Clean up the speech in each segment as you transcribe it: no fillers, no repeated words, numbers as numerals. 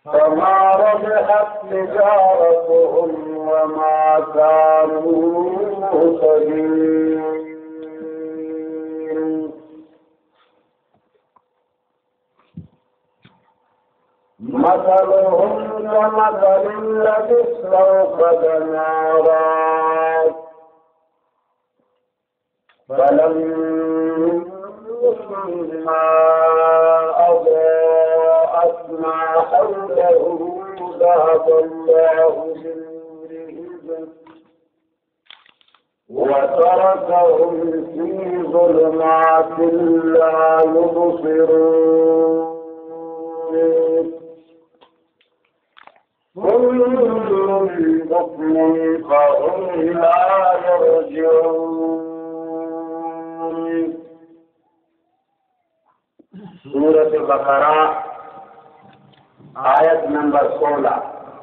فما ربحت تجارتهم وما كانوا مهتدين مثلهم كمثل الذي استوقد نارا فلما أضاءت ما حوله ذهب الله بنورهم وتركهم في ظلمات لا يبصرون كل حكم فهم لا يرجعون. سورة بقرہ آیت نمبر 16.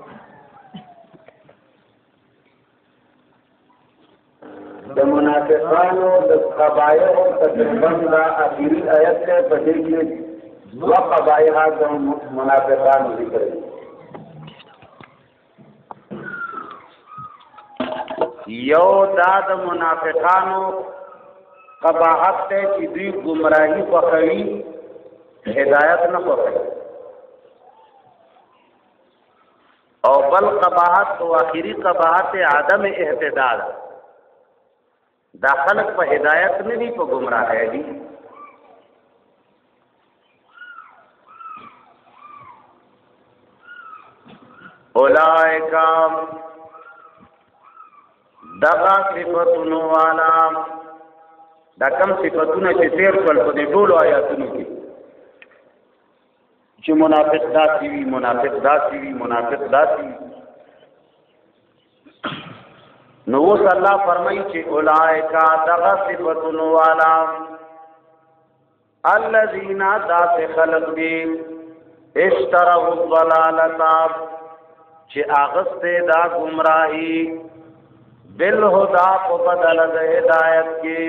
د منافقانو د قبایح تقریبا دا اخیری آیت ته پدې کې دو قبایح د منافقانو ذکر دي. یو دا د منافقانو قباحت ته چې دوی گمراهي خوښوي هدایت نه خوښوي، او بل قباحت او اخیری قباحت عدم اهتداء. دا خلق په هدایت نه دي، په گمراهۍ دي. اولئک دغه صفاتونو والا دا کم صفاتونه چې تیر کول په دې ټولو آیاتونو کې چې منافق داسي وي، منافق داسي وي، منافق داسي وي. نو اوس الله فرمایي چې اولئک دغه صفاتونو والا الذين ذات خلق دي اشتروا الضلالة چې اغسته دا گمراهي بالهدى په بدل د هدایت کې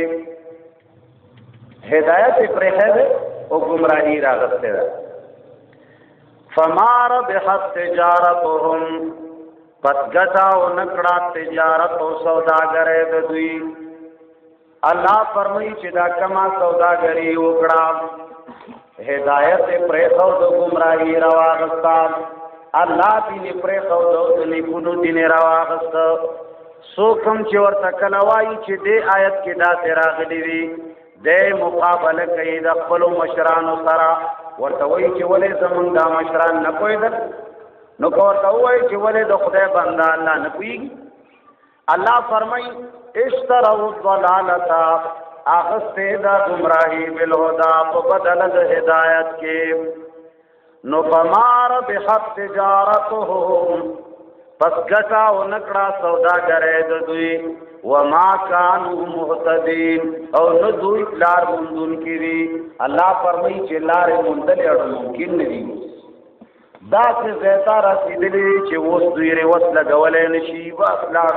هدایت پرې ده او گمراهي راغسته ده. فما ربحت تجارتهم پس گټا او نکړه تجارت او سوداګرې د دوی. الله فرمایي چې دا کما سوداګري وکړه هدایت پرې خو د گمراهي راغسته. الله دې پرې خو د نیکونو دین راغسته. سو کم چې ورته کلوای چې دې آیت کې دا راغلي وي د مقابله کوي د خپل مشرانو سره، ورته وایي چې ولې زمونږ د مشران نه پوهېدل، نو ورته وایي چې ولې د خدای بنده الله نه پوهېږي. الله فرمایي اشتروا الضلالة اغسته دا گمراهي بالهدى په بدل د هدایت کې. نو فما ربحت تجارتهم پس گټا او نکړه سوداګرې د دوی وما كانوا مهتدين او نو دوی لار مندون کړي. الله فرمایي چې لار مندل اړ ممکن نه دي. دا څه زیاته رسیدلې چې اوس دوی ری وس لګولې نشي. بس لار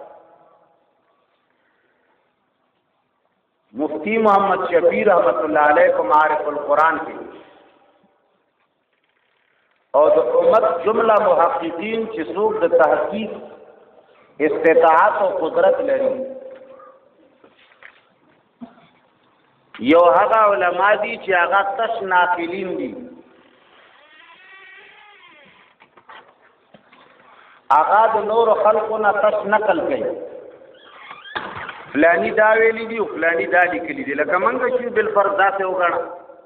مفتی محمد شفیع رحمت الله علیه په معارف القرآن کې او د امت جمله محققین چې څوک د تحقیق استطاعت او قدرت لري، یو هغه علما دي چې هغه تش ناقلین دي. هغه د نور خلقونه تش نقل کوي، فلانی دا ویلی دي او فلانی دا لیکلی دي. لکه منګه چې بالفرض ذاته وګڼه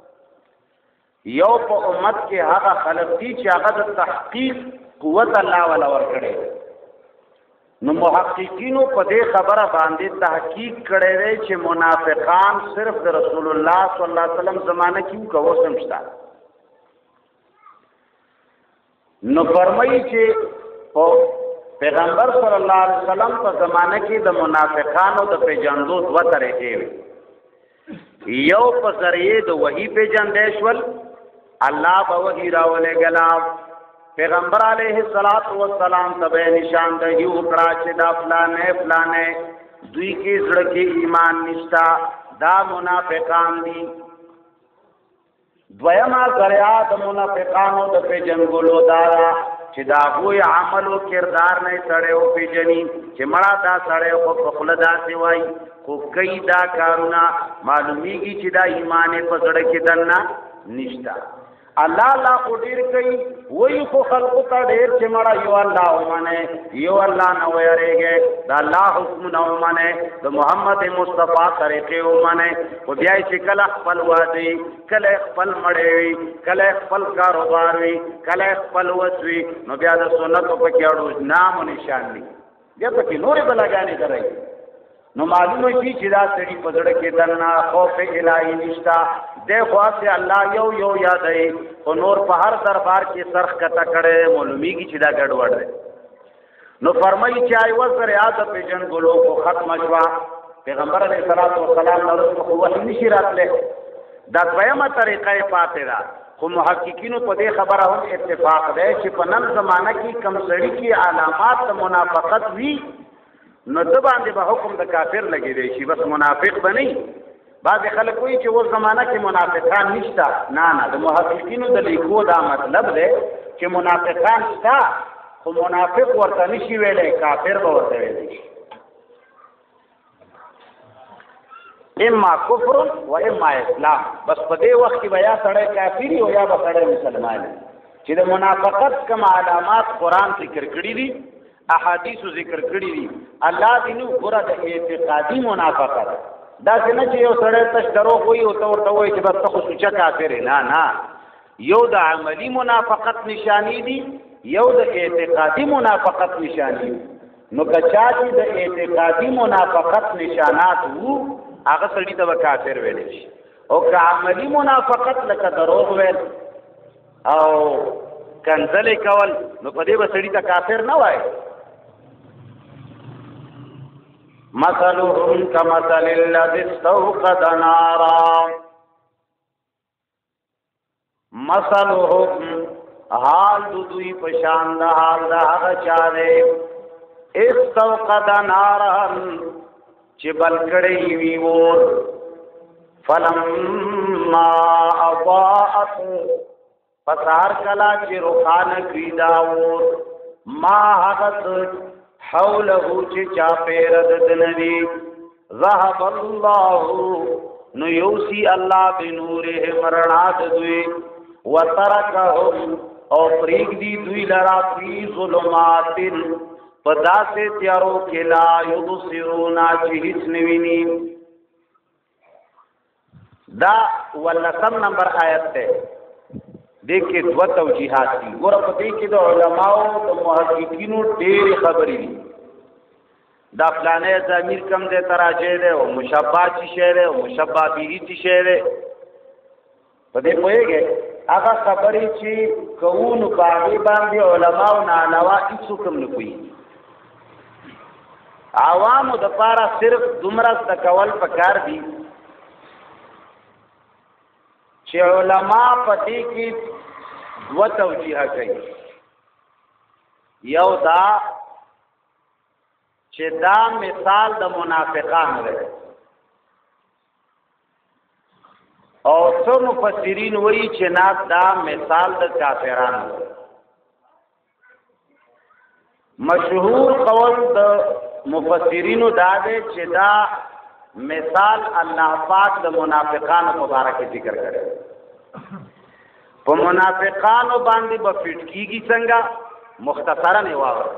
یو په امت کې هغه خلق دي چې هغه د تحقیق قوت الله ولا ورکړي. نو محققینو په دې خبره باندې تحقیق کړي دی چې منافقان صرف د رسول الله صلی الله علیه وسلم زمانه کې کوو سمجھتا. نو فرمایي چې پیغمبر صلی الله علیه وسلم په زمانه کې د منافقانو د پیژندو دوه طریقې وي. یو په ذریعه د وحی پیژندې شول، الله به وحی راولې غلا پیغمبر علیه الصلاۃ والسلام ته نشان د یو کړه چې دا فلانه فلانه دوی کې زړه کې ایمان نشتا، دا منافقان دي. دویما ذریعہ د منافقانو د پیژنګلو دا چې دا غوی عمل او کردار نه سړی او پیژني چې مړه دا سړی خو په خله داسې وایي خو کوي دا کارونه معلومیږي چې دا ایمان په زړه کې دننه نشته. الله لا خو ډیر کوي وایي خو خلقو ته ډیر چې مړه یو الله ومنه یو الله نه ویریږي دا الله حکم نه ومنه د محمد مصطفی طریقې ومنه خو بیا چې کله خپل وادي کله خپل مړی وي کله خپل کاروبار وي کله خپل وس وي نو بیا د سنتو پکې اړو نام او نشان دي بیا پکې نورې بلاګانې کوي نو معلومه شي چې دا سړي په زړه کې دننه خوف الهي نشته دی خواست الله یو یادوي خو نور په هر دربار کې سرخ کته کړی معلومیږي چې دا ګډوډ دی. نو فرمایي چې ایوه ذریعه د پیژنګلو خو ختمه شوه پیغمبر علیه الصلاة والسلام نه وروسته خو وحي نشي راتلی دا دویمه طریقه یې پاتې ده خو محققینو په دې خبره هم اتفاق دی چې په نن زمانه کې کم سړي کې علامات د منافقت وي نو د باندې به حکم د کافر لګی دی شي بس منافق به نه بعض خلک وایي چې اوس زمانہ کې منافقان نشته نه د محققینو د لیکو دا مطلب دی چې منافقان شته خو منافق ورته نشي ویلی کافر به ورته ویلی شي اما کفر و اما اسلام بس په دې وخت کې به یا سړی کافر او یا به سړی مسلمان چې د منافقت کوم علامات قرآن ذکر کړي دي احادیثو ذکر کړي دي الله دې نو ګوره د اعتقادي منافقت دا څنګه چې یو سړی تش دروغ وایي او ته ورته وایي چې بس ته خو سوچه کافر یې نه یو د عملي منافقت نشانی دي یو د اعتقادي منافقت نشانی نو که چا چې د اعتقادي منافقت نشانات وو هغه سړي ته به کافر ویلی شي او که عملي منافقت لکه دروغ ویل او کنځلې کول نو په دې به سړي ته کافر نه وایي. مثلهم كمثل الذي استوقد نارا مثلهم حال دوی پشان دا حال دا هغه چا دی استوقد نارا چې بل کړی وي اور فلما اضاءت پسار کلا چې روخانه کړي دا اور ما هغه حوله چې چا پیر د نبی ذهب الله نو یوسی الله بنوره مرنات دوی وترکهم او پریک دی دوی لرا فی ظلمات پدا سے تیارو کې لا یبصرون چې هیڅ نویني. دا ولسم نمبر آیت ته دیکھیں دو توجیحات دي ګوره په دې کې د علماو د محققینو ډېرې خبرې دي دا فلانه ضمیر کم دی تراجع دی او مشبہ چې شی دی او مشبہ به چې شی دی په دې پوهېږئ هغه خبرې چې کوونو په هغې باندې علماو نه علاوه هېڅوک هم نه پوهېږي عوامو دپاره صرف دومره زده کول پکار دي چې علما په دې کې دو توجیه کوي یو دا چې دا مثال د منافقانو دی او څو مفسرین وایي چې نه دا مثال د کافرانو دی. مشهور قول د مفسرینو دا دی چې دا مثال الله پاک د منافقانو مبارک ذکر کړي په منافقانو باندې به فټ کیږي څنګه مختصرا نه واورئ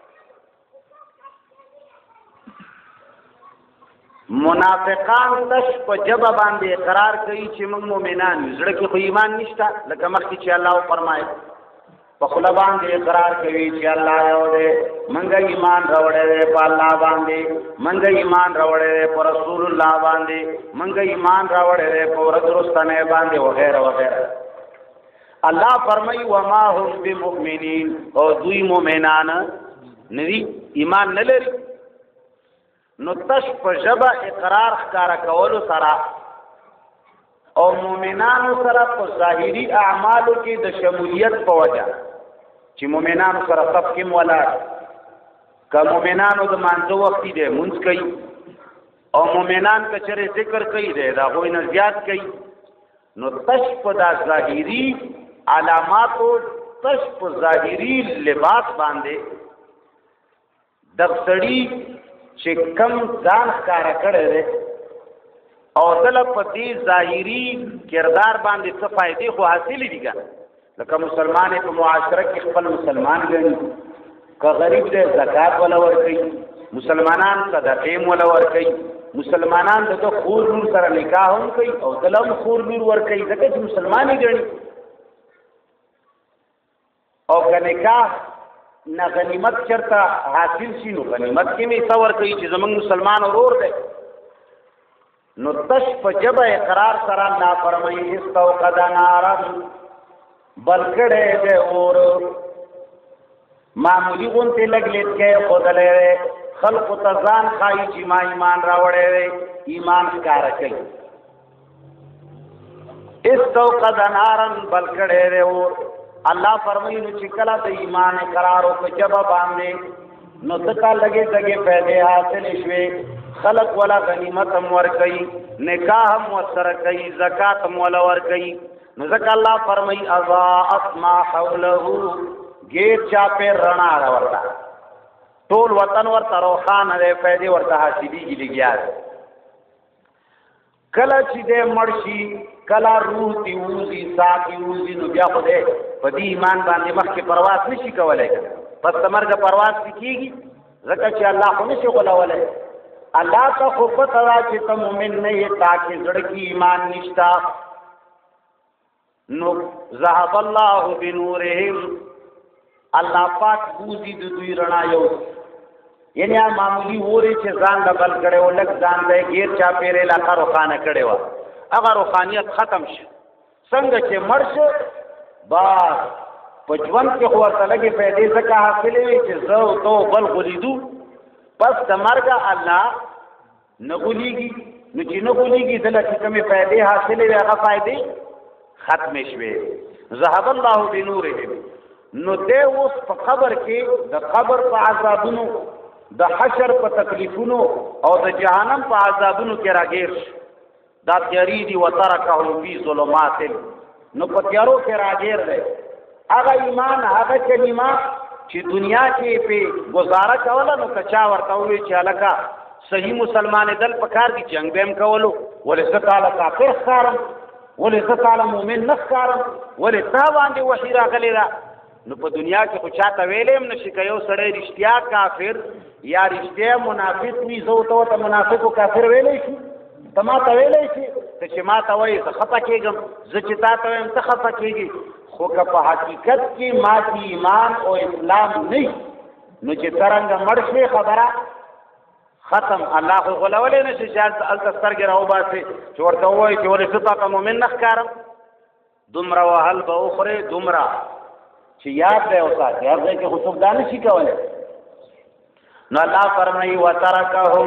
منافقان تش په جبه باندې اقرار کوي چې موږ مؤمنان یو زړه کې خو ایمان نشته لکه مخکې چې الله فرمایي په خله باندې اقرار کوي چې الله یو دی موږ ایمان راوړی دی په الله باندې موږ ایمان راوړی دی په رسول الله باندې موږ ایمان راوړی دی په ورځ وروستنۍ باندې وغیره وغیره. الله فرمایي وما هم بمؤمنین او دوی مؤمنان ندي ایمان نه لري نو تش په ژبه اقرار ښکارا کولو سره او مؤمنانو سره په ظاهري اعمالو کې د شمولیت په وجه چې مؤمنانو سره صف کې ولاړ که مؤمنانو د مانځه وخت دی مونځ کوي او مؤمنان که چېرې ذکر کوي دی د هغوی نه زیات کوي نو تش په دا ظاهري علاماتو تش په ظاهري لباس باندې د سړي چې کم ځان ښکارا کړی دی او دل په دې ظاهري کردار باندې څه فائدې خو حاصلې دي ګان لکه مسلمان په معاشره کې خپل مسلمان ګڼي که غریب دی زکات ولا ورکوي مسلمانان صدقې ولا ورکوي مسلمانان د خور لور سره نکاح هم کوي او دلم خور لور ورکوي ځکه چې مسلمان یې ګڼي او که نکاح نه غنیمت چرته حاصل شي نو غنیمت کې مې څه ورکوي چې زمونږ مسلمان ورور دی نو تش په ژبه اقرار سره نافرمایي استوقد نارا بل کړی دی اور معمولی غونتې لږ لیت کې ښودلی خلقو ته ځان ښایي چې ما ایمان راوړی دی ایمان ښکاره کوي استوقد نارا بل کړی دی اور الله فرمایي نو چې کله د ایمان اقرار او په ژبه باندې نو دته لګې دګې پیدې حاصلې شوې خلق ولا غنیمت هم ورکوي نکاح هم ورسره کوي زکات هم ولا ورکوي نو ځکه الله فرمایي اضاءت ما حوله غیر چاپې رڼا راورته ټول وطن ورته روښانه دی پیدې ورته حاصلېږي لګیا دی کله چې دی مړ شي کله روح دې ووځي ساه دې ووځي نو بیا خو دی په دې ایمان باندې مخکې پرواز نشي کولی پس د مرګه پرواز پې کېږي ځکه چې الله خو نشي غولولی الله ته خو پته ده چې ته مؤمن نه یې تا کې زړه کې ایمان نشته نو ذهب الله بنورهم الله پاک بوزي د دوی رڼا یو یعنی معمولی ووري چې ځان د بل کړي او لږ ځان دی غیر چا پیرې علاقه روښانه کړې وه هغه روحانیت ختم شي څنګه چې مړ شو بس په ژوند کې خو ورته لږې پیدې ځکه حاصلې وي چې زه او ته بل غولیدو پس د مرګه الله نه غولیږي نو چې نه غولیږي دله چې کومې پیدې حاصلې وي هغه فایدې ختمې شوې ذهب الله بنورهم نو دی اوس په قبر کې د قبر په عذابونو د حشر په تکلیفونو او د جهنم په عذابونو کې راګیر شي دا تیاری دی وترکهم فی ظلمات نو په تیارو کې راګیر دی هغه ایمان هغه کلمه چې دنیا کې په گزاره کوله نو کچا ورته وی چې الکا صحیح مسلمان دل پکار دي جنگ بهم کولو ولې څه تعالی کافر ښکارم ولې څه تعالی مؤمن نه ښکارم ولې تا باندې وحی راغلی دا نو په دنیا کې خو چاته ویلې هم نشي که یو سړی رښتیا کافر یا رښتیا منافق وي زه ورته منافق او کافر ویلی شي ته ما ته ویلی شي ته چې ما ته وایي زه خفه کېږم زه چې تا ته وایم ته خفه کېږي خو که په حقیقت کې ما کې ایمان او اسلام نه نو چې څرنګه مړ شوې خبره ختم الله خو غولولی نه شي چې هلته سترګې راوباسې چې ورته ووایي چې ولې زه تا ته مؤمن نه ښکارم دومره وهل به وخورې دومره چې یاد دی او ساتي هر ځای کې خو څوک دا نه شي کولی نو الله فرمایي وترکهم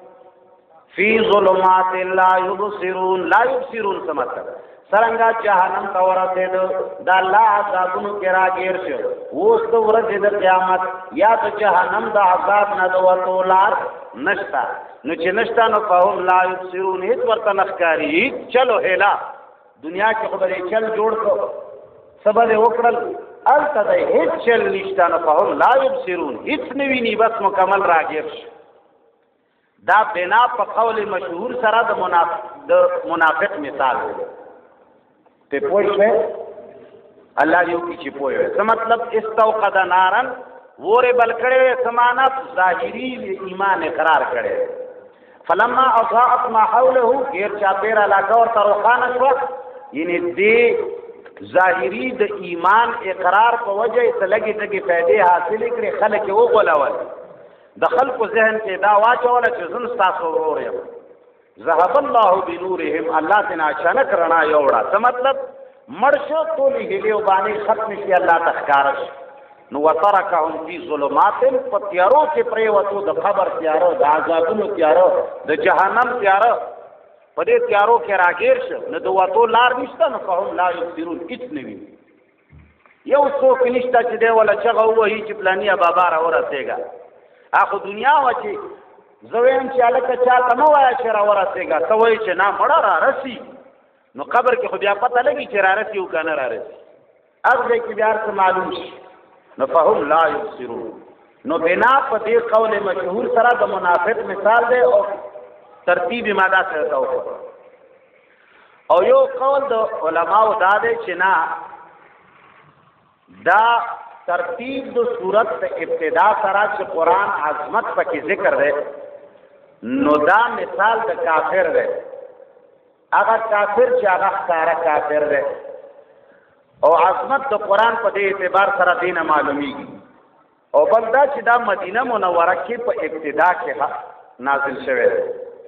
فی ظلمات لا یبصرون لا یبصرون څه مطلب څرنګه جهنم ته ورسېدو د الله عذابونو کې راګیر شو اوس د ورځې د قیامت یا د جهنم د عذاب نه د وتو لار نشته نو چې نشته نو فهم لا یبصرون هېڅ ورته نه ښکاري چلو هیلا دنیا کې خو به یې چل جوړ کړو څه به دې وکړل هلته دی هېڅ چل نشته نو فهم لا یبصرون هېڅ نه ویني بس مکمل راګیر شو دا بنا په قول مشهور سره د منافق مثال دی په پوه شوې الله یو کی چې پوه څه مطلب استوقد نارا وره بل کړي سمانات ظاهری ایمان اقرار کړي فلما اضاءت ما حوله غیر چا پیر علاقه او تروخانه شو یعنی دې ظاهری د ایمان اقرار په وجه تلګي تګي پیدا حاصل کړي خلک وو غولول د خلکو ذهن کې دا واچول چې زن تاسو ورور یم ذهب الله بنورهم الله تنا اچانک رڼا یوړه څه مطلب مرشو ټولې هلې باندې ختم شي الله تخکارش نو وترکهم فی ظلمات فتیارو چې پرې وته د خبر تیارو د عذابونو تیارو د جهنم تیارو په دې تیارو کې راګیر شو نو د وته لار نشته نو قوم لا یبصرون هیڅ نه وي یو څوک نشته چې دی ولا چغه وایي چې پلانیا بابا را ورسېګا اخو دنیا و چې زویم چې الکه چاته مو وایي چې را ورسېګا ته وایي چې نه مړه را رسی نو قبر کې خو بیا پته لګي چې رارسي او کنه رارسي هغه کې بیا څه معلوم شي نو فهم لا یبصرون نو بنا په دې قول مشهور سره د منافق مثال دی او ترتیب ماده سره تاو او یو قول د علماو دا دی چې نه دا ترتیب د صورت د ابتدا سره چې قرآن عظمت پکې ذکر دی نو دا مثال د کافر دی هغه کافر چې هغه ښکاره کافر دی او عظمت د قرآن په دې اعتبار سره دینه معلومیږي او بل دا چې دا مدینه منوره کې په ابتدا کې نازل شوی دی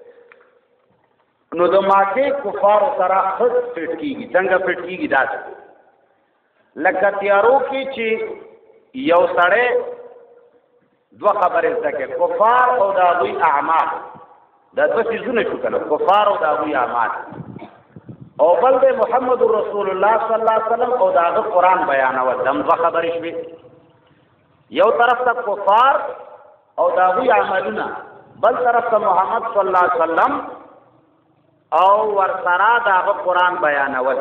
نو د مکې کفار سره خود فټ کیږي څنګه فټ کیږي دا لکه تیارو کې چې یو سړی دوه خبرې زده کوي کفار او د هغوی اعمال دا دوه څیزونه شو کنه کفار او د هغوی اعمال او بل د محمد رسول الله صلی الله علیه وسلم او د هغه قرآن بیانول دم دوه خبرې شوې یو طرف ته کفار او د هغوی عملونه بل طرف ته محمد صلی الله علیه وسلم او ورسره د هغه قرآن بیانول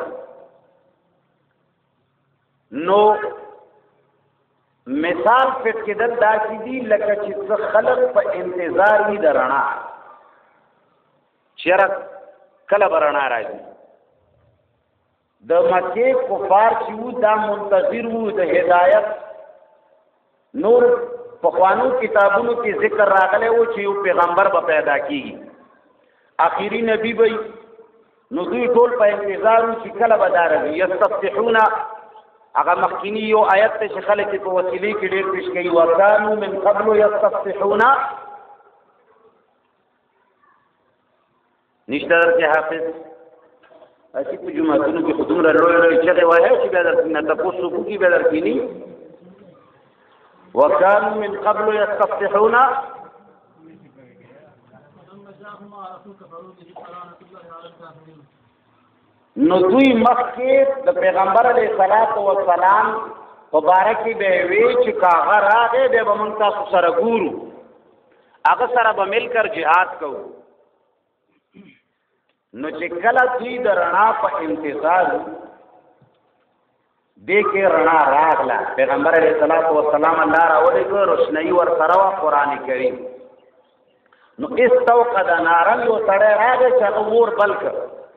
نو مثال فټ کېدل داسې دي لکه چې څه خلق په انتظار وي د رڼا چېرې کله به رڼا راځي د مکې کفار چې وو دا منتظر وو د هدایت نور پخوانو کتابونو کې ذکر راغلی و چې یو پیغمبر به پیدا کېږي آخري نبی به نو دوی ټول په انتظار وو چې کله به دا راځي یستفتحون هغه مخکینی یو آیت ته چې خلک په وسیلې کې ډېر پیش کوي وکانو من قبل یستفتحون نشته درته حافظ اسی په جمعهتونو کې خودم را لوي چې وایي چې بیا درته تاسو کو کې بیا درکینی وكانوا من قبل يستفتحون نو دوی مخکې د پیغمبر علیه الصلاۃ والسلام مبارک به وی چې کاغه راغې به موږ تاسو سره ګورو هغه سره به مل کر jihad کوو نو چې کله دوی د رڼا په انتظار دې کې رڼا راغله پیغمبر علیه الصلاۃ والسلام الله راولېږه روشنايي ورسره وه قرآن کریم نو استوقد نارا یو سړی راغی چې هغه اور بل کړ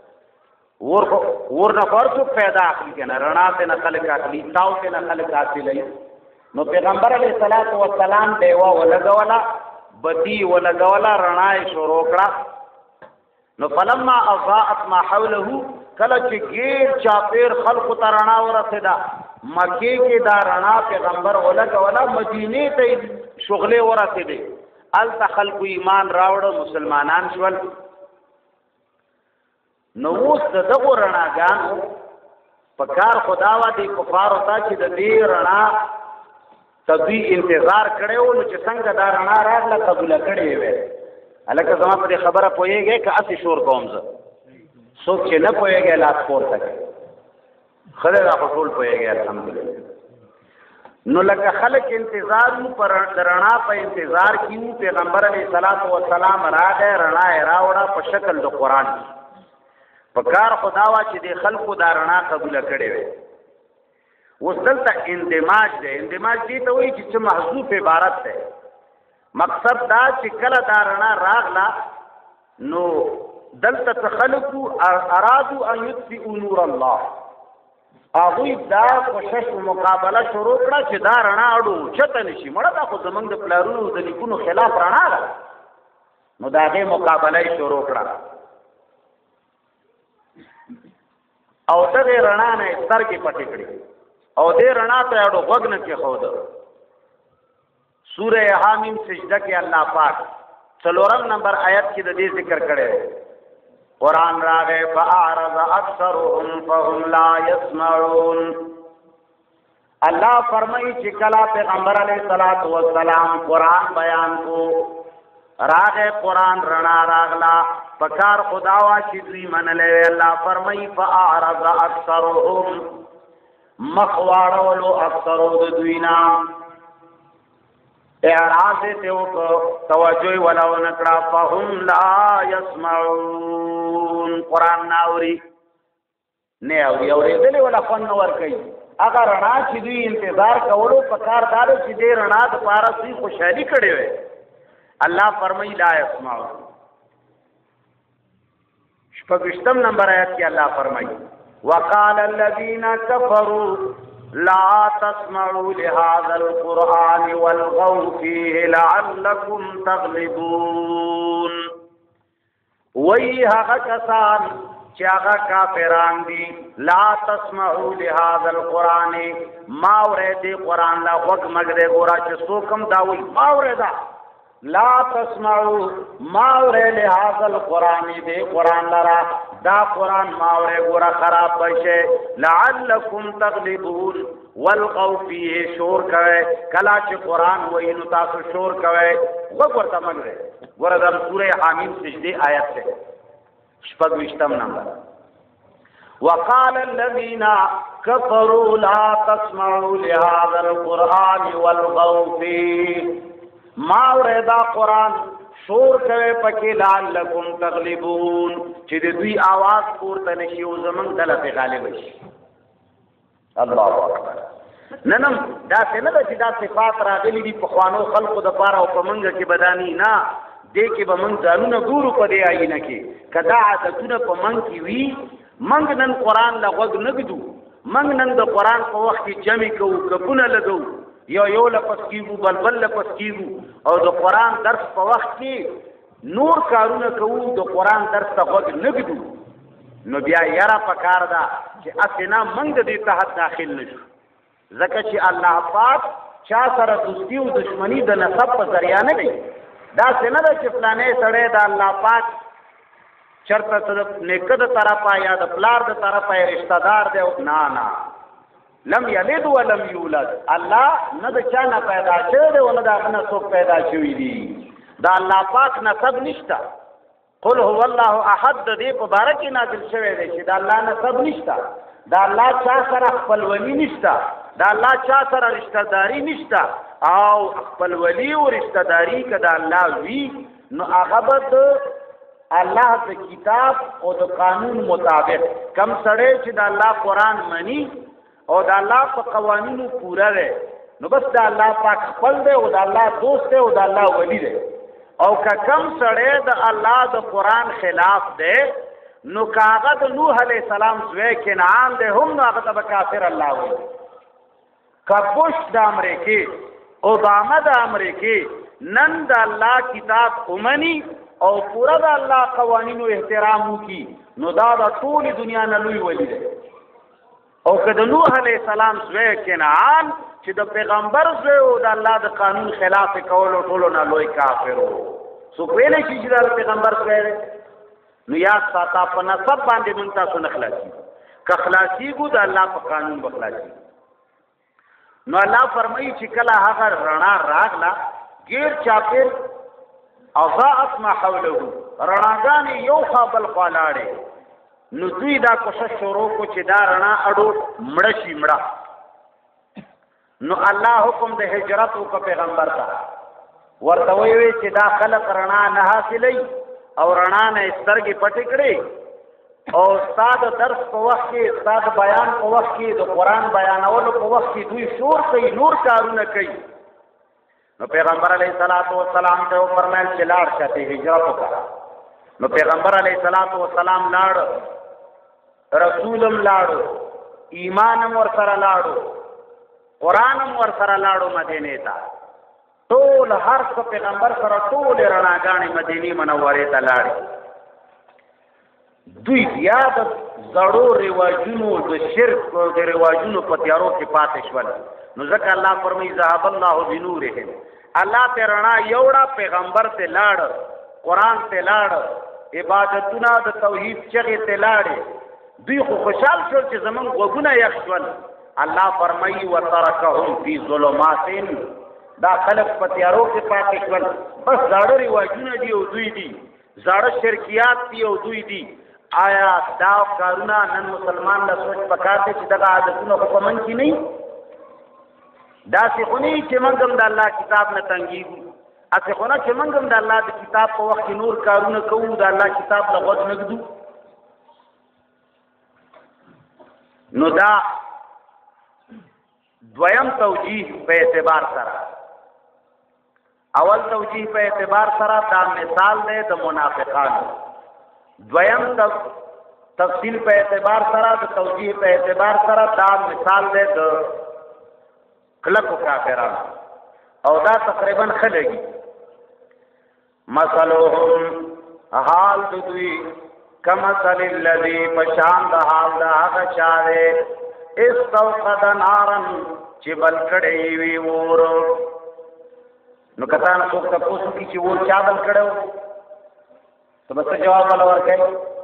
ور نه ورڅو پیدا اخلي کنه رڼا ته نه خلق اخلي تاو ته نه خلق حاصلې نو پیغمبر علیه الصلاۃ والسلام دیوا ولګولا بدی ولګولا رڼا یې شروع کړه نو فلما اضاءت ما حوله کله چې غیر چاپیر خلق ته رڼا ورسېدا مکې کې دا رڼا پیغمبر ولګولا مدینه ته شغله ورسېدې الته خلق ایمان راوړ مسلمانان شول نو اوس دغه رڼاګانو په کار خداوا دی کفار وتا چې د دې رڼا تدوی انتظار کړو نو چې څنګه دا رڼا راغله قبول کړي وي الکه زما په خبره پويږي که اسی شور کوم زه څوک چې نه پويږي لاس پورته کوي خدای را ټول پويږي الحمدلله نو لکه خلک انتظار پر رڼا په انتظار کیو پیغمبر علیه الصلاۃ والسلام راغی رڼا راوړه په شکل د قرآن په کار خداوا چې د خلقو دا رڼا قبول کړي وي اوس دلته اندماج دی اندماج دې ته وایي چې محذوف عبارت ده مقصد دا چې کله دا رڼا راغله نو دلته خلقو ارادو ان یطفئوا نور الله هغوی دا کوشش مقابله شروع کړه چې دا رڼا اړو چته نشي مړه دا خو زمونږ د پلارونو د لیکونو خلاف رڼا ده نو دا هغې مقابله شروع کړه او دغه رڼا نه سترګې پټې کړې او دې رڼا ته اړو غوږ نه کېښود سوره حامیم سجده کې الله پاک 4 نمبر آیت کې د دې ذکر کړی قرآن راغه فاعرض اکثرهم فهم لا يسمعون الله فرمایي چې کله پیغمبر علیه الصلاۃ والسلام قرآن بیان کو راغه قرآن رڼا راغلا پکار خداوا چې دوی منلې الله فرمایي فاعرض اکثرهم مخواړو اکثرو د دوی نام اعراض ته او توجه ولاو نکړه فهم لا يسمعون قرآن ناوري نه اورېدلې ولا خوند نه ورکوي هغه رڼا چې دوی انتظار کولو په کار دار چې دې رڼا د پاره دوی خوشحالي کړې وي الله فرمایي لا يسمعون شپږم نمبر آیت کې الله فرمایي وقال الذين كفروا لا تسمعوا لهذا القرآن والغوا فيه لعلكم تغلبون وی هغه کسان چې هغه کافران دي لا تسمعوا لهذا القرآن ما اورېدې قرآن لا غوږ مګدې ګورا چې څوک هم دا وایي ما اورېدا لا تسمعوا ما اورې لهذا القرآن دې قرآن لرا دا قرآن ما اورې ګورا خراب بشه لعلكم تغلبون والغوا فيه شور کوي کلا چې قرآن وایي نو تاسو شور کوي غوږ ورته مګدې ګوره د سورې حمیم سجدې آیت ده شپږم نمبر وقال الذين كفروا لا تسمعوا لهذا القرآن والغوا فيه ما وردا قرآن شور کوي پکې لعلکم تغلبون چې دوی आवाज پورته نشي او زمون دله په غالب شي الله اکبر ننم دا څنګه چې دا صفات راغلي دي په خوانو خلقو د پاره او په منګه کې بدانی نه دې کې به مونږ ځانونه ګورو په دې آینه کې کدا عادتونه په مونږ کې وي مونږ نن قرآن له غوږ نه ږدو مونږ نن د قرآن په وخت کې جمع کوو کپونه لګو یو لپس کېږو بل لپس کېږو او د قرآن درس په وخت کې نور کارونه کوو د قرآن درس ته غوږ نه ږدو نو بیا یاره پکار ده چې اسنه مونږ د دې تحت داخل نشو ځکه چې الله پاک چا سره دوستي او دشمنی د نسب په ذریعہ نه دی دا څنګه ده چې فلانې سړی د الله پاک چرته د نیکه د طرفه یا د پلار د طرفه رشتہ دار دی نه لم یلد ولم یولد الله نه د چا نه پیدا شوی دی او نه د هغه نه څوک پیدا شوي دي د الله پاک نسب نشته قل هو الله احد د دې په باره کې نازل شوی دی چې د الله نسب نشته د الله چا سره خپلولي نشته د الله چا سره رشتہ داری نشته او خپل ولی او رشتہ داری کده الله وی نو هغه بد الله د کتاب او د قانون مطابق کم سړی چې د الله قرآن منی او د الله په قوانینو پورا دی نو بس د الله پاک خپل دی او د الله دوست دی او د الله ولی دی او که کم سړی د الله د قرآن خلاف دی نو کاغه د نوح علیہ السلام زوی کنعان دی هم نو هغه ته کافر الله وی که بوش د امریکې اوباما د امریکې نن د الله کتاب اومني او پورا د الله قوانینو احترام وکي نو دا د ټول دنیا نه لوی ولی دی او که د نوح علیہ السلام زوی کنعان چې د پیغمبر زوی او د الله د قانون خلاف کولو ټولو نه لوی کافر وو څوک ویلی شي چې د پیغمبر زوی دی نو یاد ساته په نسب باندې مونږ تاسو نه خلاصي که خلاصېږو د الله په قانون به خلاصي نو الله فرمایي چې کله هغه رڼا راغله غیر چاپیر اضاءت ما حوله رڼاګانې یو خوا بل خوا لاړې نو دوی دا کوشش شروع کو چې دا رڼا اډو مړه شي مړه نو الله حکم د هجرت وکړ پیغمبر ته ورته وی چې دا خلق رڼا نه حاصلې او رڼا نه سترګې پټې کړې او استاد درس په وخت کې استاد بیان په وخت کې د قرآن بیانولو په وخت کې دوی شور کوي نور کارونه کوي نو پیغمبر علیه السلام ته فرمایل چې لاړ شته هجرت وکړه نو پیغمبر علیه السلام لاړ رسولم لاړو ایمانم ور سره لاړو قرآنم ور سره لاړو مدینه ته ټول هر څه پیغمبر سره ټول رڼاګانې مدینه منورې ته لاړې دوی بیا د زړو رواجونو د شرک او د رواجونو په تیارو کې پاتې شول نو ځکه الله فرمایي ذهب الله بنورهم الله ته رڼا یوړه پیغمبر ته لاړ قرآن ته لاړ عبادتونه د توحید چغې ته لاړې دوی خو خوشحال شول چې زمونږ غوږونه یخ شول الله فرمایي وترکهم فی ظلمات دا خلق په تیارو کې پاتې شول بس زاړه رواجونه دي او دوی دي زاړه شرکیات دي او دوی دي آیا دا کارونه نن مسلمان له سوچ پکار دي چې دغه عادتونه په من کې نه دا څه خونی چې موږ هم د الله کتاب نه تنګیږو اته خونه چې موږ هم د الله د کتاب په وخت کې نور کارونه کوو د الله کتاب له غوږ نه ږدو نو دا دویم توجیه په اعتبار سره اول توجیه په اعتبار سره دا مثال دی د منافقانو دویم تفصیل په اعتبار سره د توجیه په اعتبار سره دا مثال دی د کلکو کافرانو او دا تقریبا خلګي مثلهم حال دوی کمثل الذی پشان د حال د هغه چا دی استوقد نارا چې بل کړی وي اور نو کته نه څوک تاسو کی چې اور چا بل کړو ته بس جواب ورکړئ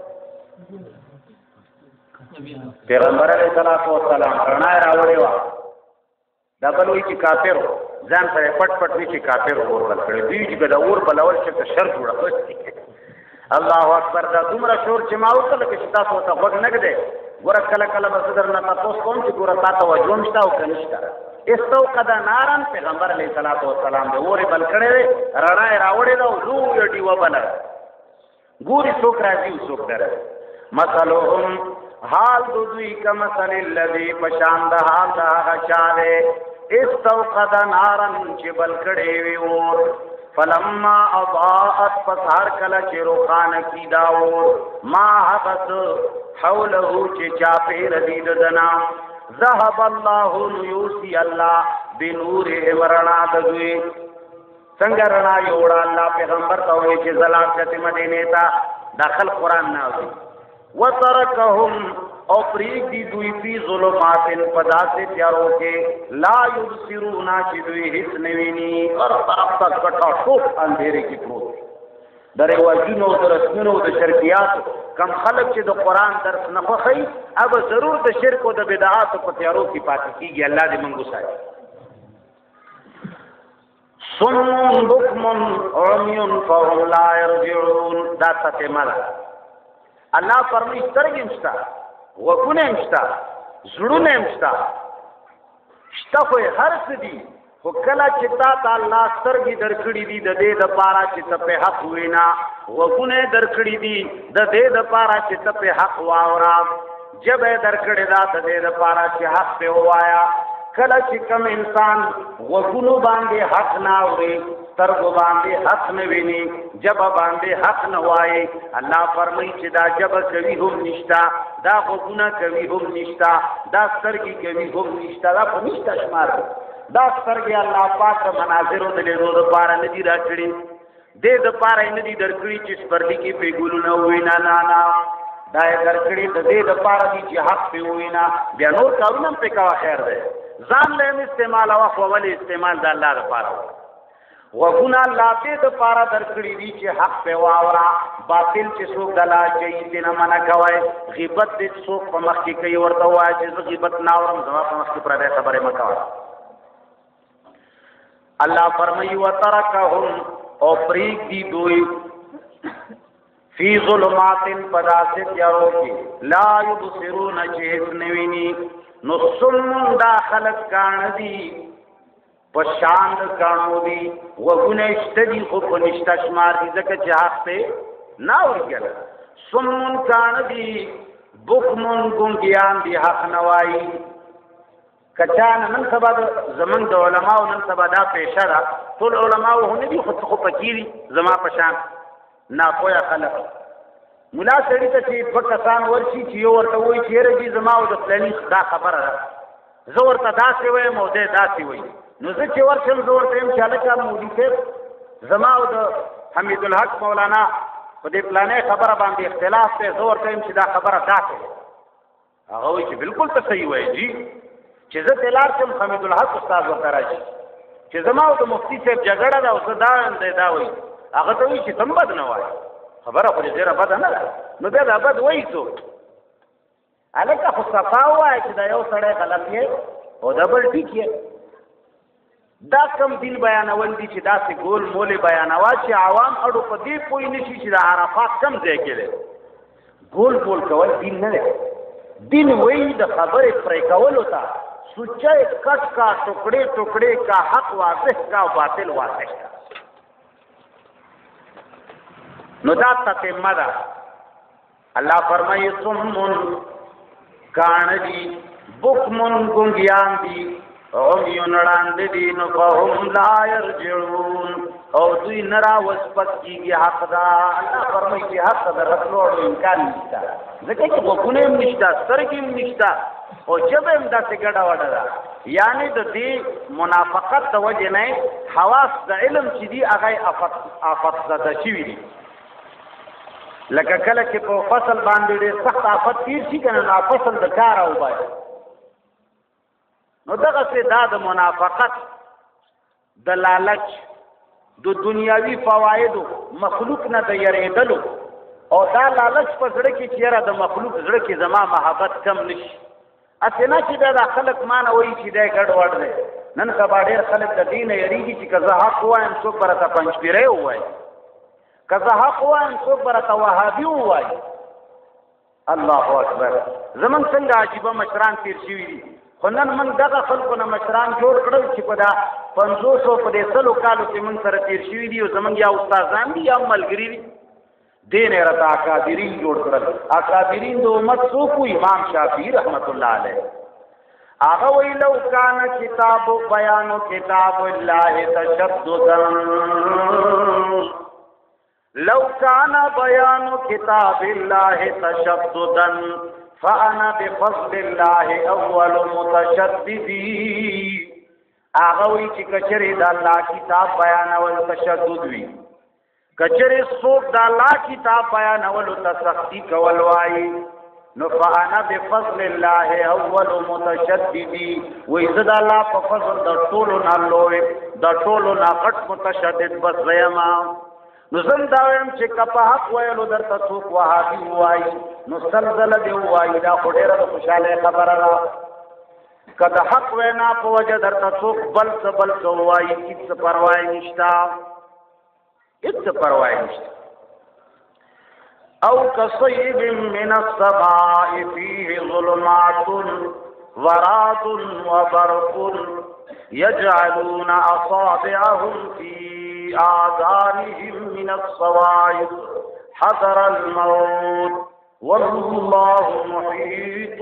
پیغمبر علیہ الصلوۃ والسلام رڼا راوړې و دا بل وی چې کافر ځان سره پټ پټ وی چې کافر اور بل کړی دوی چې دا اور بلول چې شر جوړه الله اکبر دا دومره شور چې ما وکړل چې تاسو ته وګ نه کړئ ګور کله کله به در نه تاسو کوم چې ګور تاسو وجوم شته او کنيشته استوقد نارن پیغمبر علیہ الصلوۃ والسلام د اور بل کړی رڼا راوړې دا زو یډي و بل ګوري څوک راځي څوک درې مثلهم حال دوی کمثل الذی پشان د حال د هغه چاله استوقد نارا چې بل کړي وي اور فلما اضاءت فسار کله چې روخان کی داور ما حبس حوله چې چا پیر دې دنا ذهب الله یوسی الله بنور ورنا دوی څنګه رڼا یوړه الله پیغمبر ته وایي چې زلال کته مدینه ته داخل قران نه وي وترکهم او پریک دی دوی فی ظلمات پدا سے تیارو کے لا یبصرون چې دوی هیڅ نویني اور طرف تک کټا ټوپ اندھیرے کی پروت درې واجینو درسونو د شرکیات کم خلق چې د قران درس نه خوخی اب ضرور د شرک او د بدعات په تیارو کې پاتې کیږي الله دې منګو ساتي صم بكم عمي فهم لا يرجعون دا ستمل الله فرمی سترګې مشتا وګونه مشتا زړونه مشتا شتا خو هر څه دي خو کله چې تا الله سترګې درکړې دي د دې د پاره چې ته په حق وینا وګونه درکړې دي د دې د پاره چې ته په حق واورا جبه درکړې دا د دې د پاره چې حق په وایا کله چې کوم انسان وګونو باندې حق نه اوري سترګو باندې حق نه ویني جب باندې حق نه وایي الله فرمایي چې دا جب کوي هم نشتا دا وګونه کوي هم نشتا دا سترګې کوي هم نشتا دا په نشتا شمار دا سترګې الله پاک مناظرو د لیدو لپاره نه دي راکړي دې د پاره نه دي درکړي چې سپرلی کې پیګولو نه وینا نه دا یې درکړي د دې د پاره دي چې حق په وینا بیا نور کارونه په کا خیر ده ځان له استعمال او خپل استعمال د الله لپاره وګنا الله دې د پاره درکړي دي چې حق په واورا باطل چې څوک دلا چي دې نه منع کوي غیبت دې څوک په مخ کې کوي ورته وایي چې غیبت نه اورم زما په مخ کې پر دې خبره مکوه الله فرمایي وترکهم او پریک دی دوی فی ظلمات پداسه تیارو کی لا یبصرون چیز نوینی نو سمون داخلت کان دی پشاند کانو دی وگونه اشتدی خوب نشتا شمار دی زکر چه حق پہ ناور گل سمون کان دی بکمون گنگیان دی حق نوائی کچان نن سبا زمن د علماء نن سبا دا پیشه ده ټول علماء هونه دي خو پکېری زما پشان نا کویا خلق مولا سړی ته چې پکسان ورشي چې یو ورته وایي چې رجی زما او د فلانی دا خبره ده زه ورته داسې وایم او دې داسې وایي نو زه چې ورشم زه ورته یم چې هلکه مولي صاحب زما او د حمید الحق مولانا په دې پلانې خبره باندې اختلاف دی زه ورته یم چې دا خبره داسې هغه وایي چې بالکل ته صحیح وایي جی چې زه تلار شم حمید الحق استاد ورته راشي چې زما او د مفتی صاحب جګړه ده او څه دا وایي هغه ته وایي چې تم بد نه وایي خبره خو دې ډېره بده نه ده نو بیا دا بد وایي څوک هلکه خو صفا ووایه چې دا یو سړی غلط یې او دا بل ټیک یې دا کم دین بیانول دي چې داسې ګول مولې بیانوا چې عوام اړو په دې پوه نه شي چې د عرفات کم ځای کې دی ګول بول کول دین نه دی دین وایي د خبرې پرې کولو ته سوچه کٹ کا ٹکڑے ٹکڑے کا حق واضح کا باطل واضح کا نو دا تتمه ده الله فرمایي صم کان دی بکمن گنگیان دی عمیون راند دی نفهم لا یرجعون او دوی نرا وسپت کیږي حق دا الله فرمایي چې حق دا رسولو امکان نشته ځکه چې وګونه هم نشته سترګې هم نشته او جبه هم داسې ګډه وډه ده یعنی د دې منافقت د وجې نه حواس د علم چې دي هغه آفت زده شوي دي لکه کله چې په فصل باندې ډېر سخت آفت تیر شي که نه نو فصل د کاره وباسي نو دغسې دا د منافقت د لالچ د دنیاوي فوایدو مخلوق نه د یریدلو او دا لالچ په زړه کې چې یاره د مخلوق زړه کې زما محبت کم نشي اسې نه چې دا خلک مانه وایي چې دی ګډ وډ دی نن سبا ډېر خلک د دې نه یریږي چې که زه حق ووایم څوک به راته پنجپیری ووایي که زه حق ووایم څوک به راته وهابي ووایي الله اکبر زمونږ څنګه عجیبه مشران تېر شوي دي خو نن موږ دغه خلکو نه مشران جوړ کړل چې په دا 500 په دې 100 کالو کې موږ سره تېر شوي دي او زموږ یا استادان دي یا ملګري دي دې نه راته اکابرین جوړ کړل اکابرین د امت څوک وو امام شافعي رحمت الله علیه هغه وی لو کان کتاب بیان کتاب الله تشددا لو کان بیان کتاب الله تشددا فانا بفضل الله اول متشددی هغه وی چې کچری د الله کتاب بیانول تشدد وی کچری څوک د الله کتاب بیانول تسختی کول وای نو فانا بفضل الله اول متشددی وی زد الله په فضل د ټولو نه لوی د ټولو نه غټ متشدد بس زما نو زم دا ویم چې کپه حق ویلو درته څوک وهابي وایي نو سلزله دې ووایي دا خو ډېره د خوشحالۍ خبره ده که د حق وینا په وجه درته څوک بل څه ووایي هېڅ پروا یې نشته هېڅ پروا یې نشته او کصیب من السماء فیه ظلمات ورعد وبرق یجعلون اصابعهم فی آذانهم من الصواعق حذر الموت والله محيط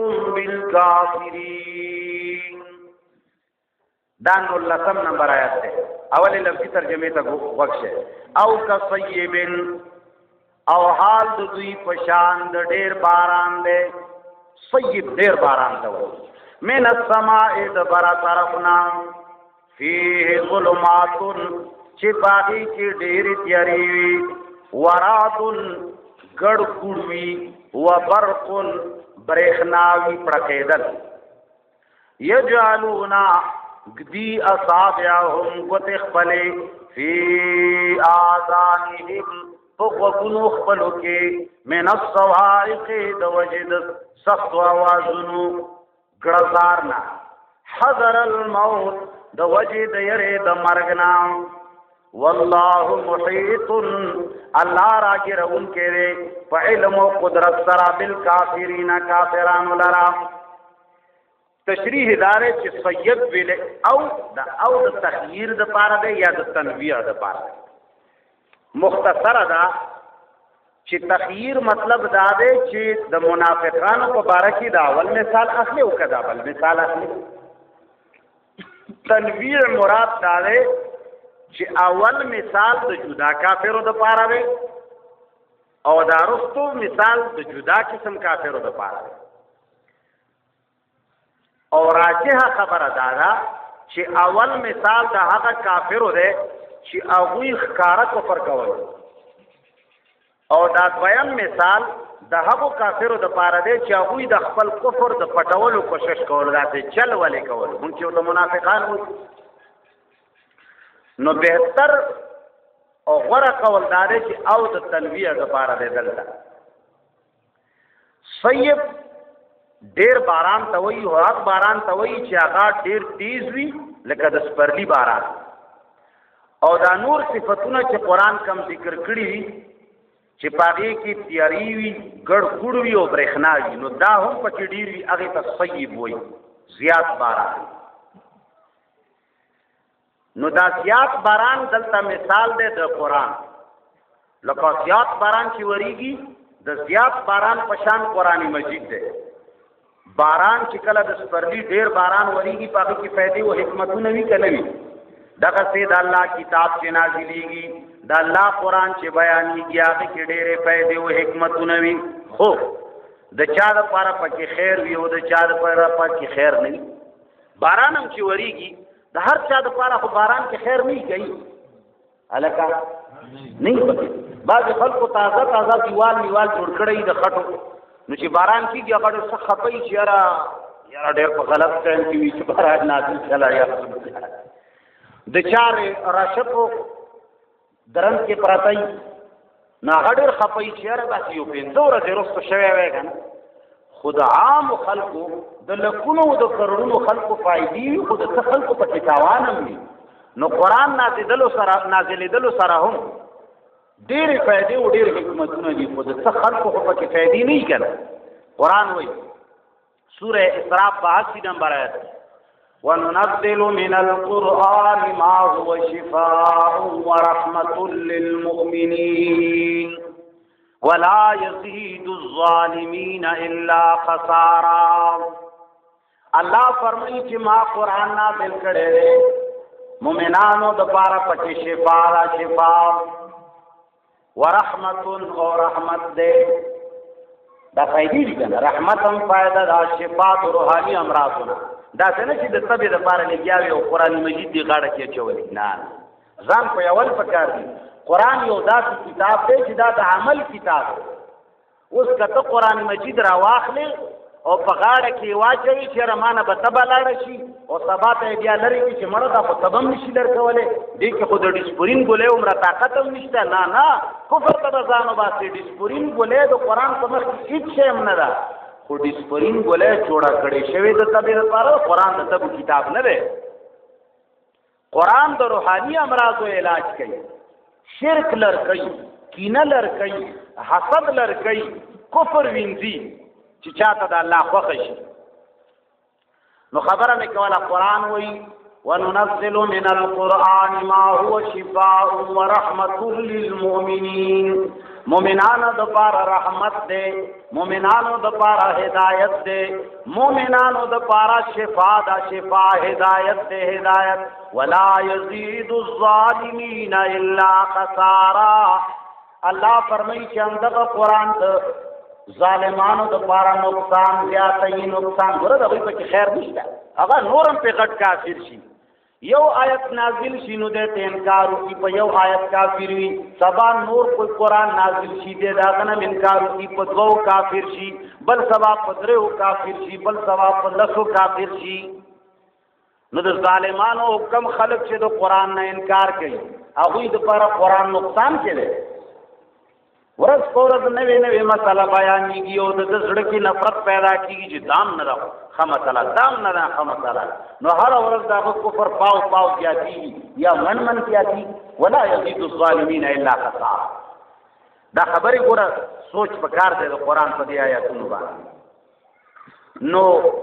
بالكافرين دان لسم نمبر آیات ہے اولی لفظی ترجمه تا وقشه او کصیب او حال د دوی پشان د ډیر باران دے صیب ډیر باران ته من السماء د برا طرفنا فيه ظلمات چې باغی کې ډېر تیاری وي ورعد ګړ ګوړ وي وبرق برېښناوي پړکېدل یجعلون گدی اصابعهم ګوتې خپلې فی آذانهم په غوږونو خپلو کې من الصواعق د وجې د سختو اوازونو ګړزار نه حذر الموت د وجې د یرې د مرګ نه والله محیط الله راګرون کې په علم او قدرت سره بالکافرین کافرانو لرا تشریح داره چې سید ویل او د تخییر د پاره ده یا د تنویع د پاره مختصره ده چې تخییر مطلب دا ده چې د منافقانو په باره کې د اول مثال اخلي او کدا بل مثال اخلي تنویع مراد دا ده چې اول مثال د جدا کافرو د پاره وي او دا وروستو مثال د جدا قسم کافرو د پاره وي او راجحه خبره دا ده چې اول مثال د هغه کافرو دی چې هغوی ښکاره کفر کول او دا دویم مثال د هغو کافرو د پاره دی چې هغوی د خپل کفر د پټولو کوشش کول داسې چل ولې کول مونږ چې ورته منافقان وو نو بهتر او غوره قول دا دی چې او د تنویع د پاره دی دلته صیب ډیر باران ته وایي هغه باران ته وایي چې هغه ډیر تیز وي لکه د سپرلی باران او دا نور صفتونه چې قرآن کم ذکر کړي وي چې پاغې کې تیاری وي ګړ ګوړ وي او برېښنا وي نو دا هم پکې ډیر وي هغې ته صیب وایي زیات باران نو دا زیات باران دلته مثال دی د قرآن لکه زیات باران چې وریږي د زیات باران په شان قرآن مجید دی باران چې کله د سپرلی ډیر باران وریږي په هغه کې فائدې او حکمتونه وی کنه وی دغه سید الله کتاب چې نازلېږي د الله قران چې بیانېږي هغه کې ډېرې فائدې او حکمتونه وی خو د چا لپاره پکې خیر وي او د چا لپاره پکې خیر نه وي باران هم چې وریږي د هر چا لپاره خو باران کې خیر نه کوي الکه نه پکې بعض خلکو تازه دیوال جوړ کړی د خټو نو چې باران کېږي هغه څه خپي چې یاره ډېر په غلط ټایم کې وي چې باران نازل چلا یا د چار راشپو درن کې پراتای نه غډر خپي چې یاره بس یو 15 ورځې وروسته شوی وای کنه خود عام خلکو د لکونو د کروڑونو خلکو فائدې خو د خلکو په تاوان هم وي نو قران نازلېدلو سره هم ډېرې فائدې او ډېر حکمتونه دي خو د خلکو په کې فائدې نه کړي قران وایي سوره اسراء 82 نمبر آیت وننزل من القرآن ما هو شفاء ورحمة للمؤمنين ولا يزيد الظالمين إلا خسارا الله فرمایي چې ما قرآن نازل کړی مؤمنانو د پاره پکې شفا ورحمت او رحمت دے دا فائدې دي کنه رحمت هم فائدہ دا شفا او روحاني امراضونه دا څنګه چې د طبيعت لپاره لګیاوي او قران مجید دی غاړه کې چولې نه ځان په اول پکار دي قران یو داسې کتاب دی چې دا د عمل کتاب اوس کته قران مجید را واخلې او په غاړه کې واچوي چې رمانه به تبه لاړ شي او سبا ته بیا لري چې مړه دا په تبم نشي درکولې دې کې خو د ډیسپورین ګولې عمر طاقت هم نشته نه کفر ته ځانو باسي ډیسپورین ګولې د قران په مخ کې هیڅ شی نه ده خو ډیسپورین ګولې جوړه کړي شوی د تبه لپاره قران د تبو کتاب نه ده قران د روحاني امراضو علاج کوي شرک لر کوي کینه لر کوي حسد لر کوي کفر وینځي چې چاته د الله خوښ شي نو خبره مې کوله قران وایي وننزل من القرآن ما هو شفاء ورحمة للمؤمنين مؤمنانو د پاره رحمت دے مؤمنانو د پاره هدایت دے مؤمنانو د پاره شفا هدایت دے هدایت ولا يزيد الظالمين الا خسارا الله فرمایي چې اندغه قران ته ظالمانو د پاره نقصان زیاتې نقصان ګره دغه په خیر نشته هغه نورم په غټ کافر شي یو آیت نازل شي نو د انکار کوي په یو آیت کافر وي سبا نور کوئی قران نازل شي د داغه نه انکار کوي په دوو کافر شي بل سبا په درو کافر شي بل سبا په لسو کافر شي نو د ظالمانو کم خلق چې د قران نه انکار کوي هغه د لپاره قران نقصان کوي ورځ پورز نوې مسله بیانېږي او د زړه کې نفرت پیدا کیږي چې دام نه راو خمسله دام نه را خمسله نو هر ورځ دا کفر پاو کیږي یا من کیږي ولا يزيد الظالمين الا خسارا دا خبره ګوره سوچ پکار دی د قران په دی آیاتونو باندې نو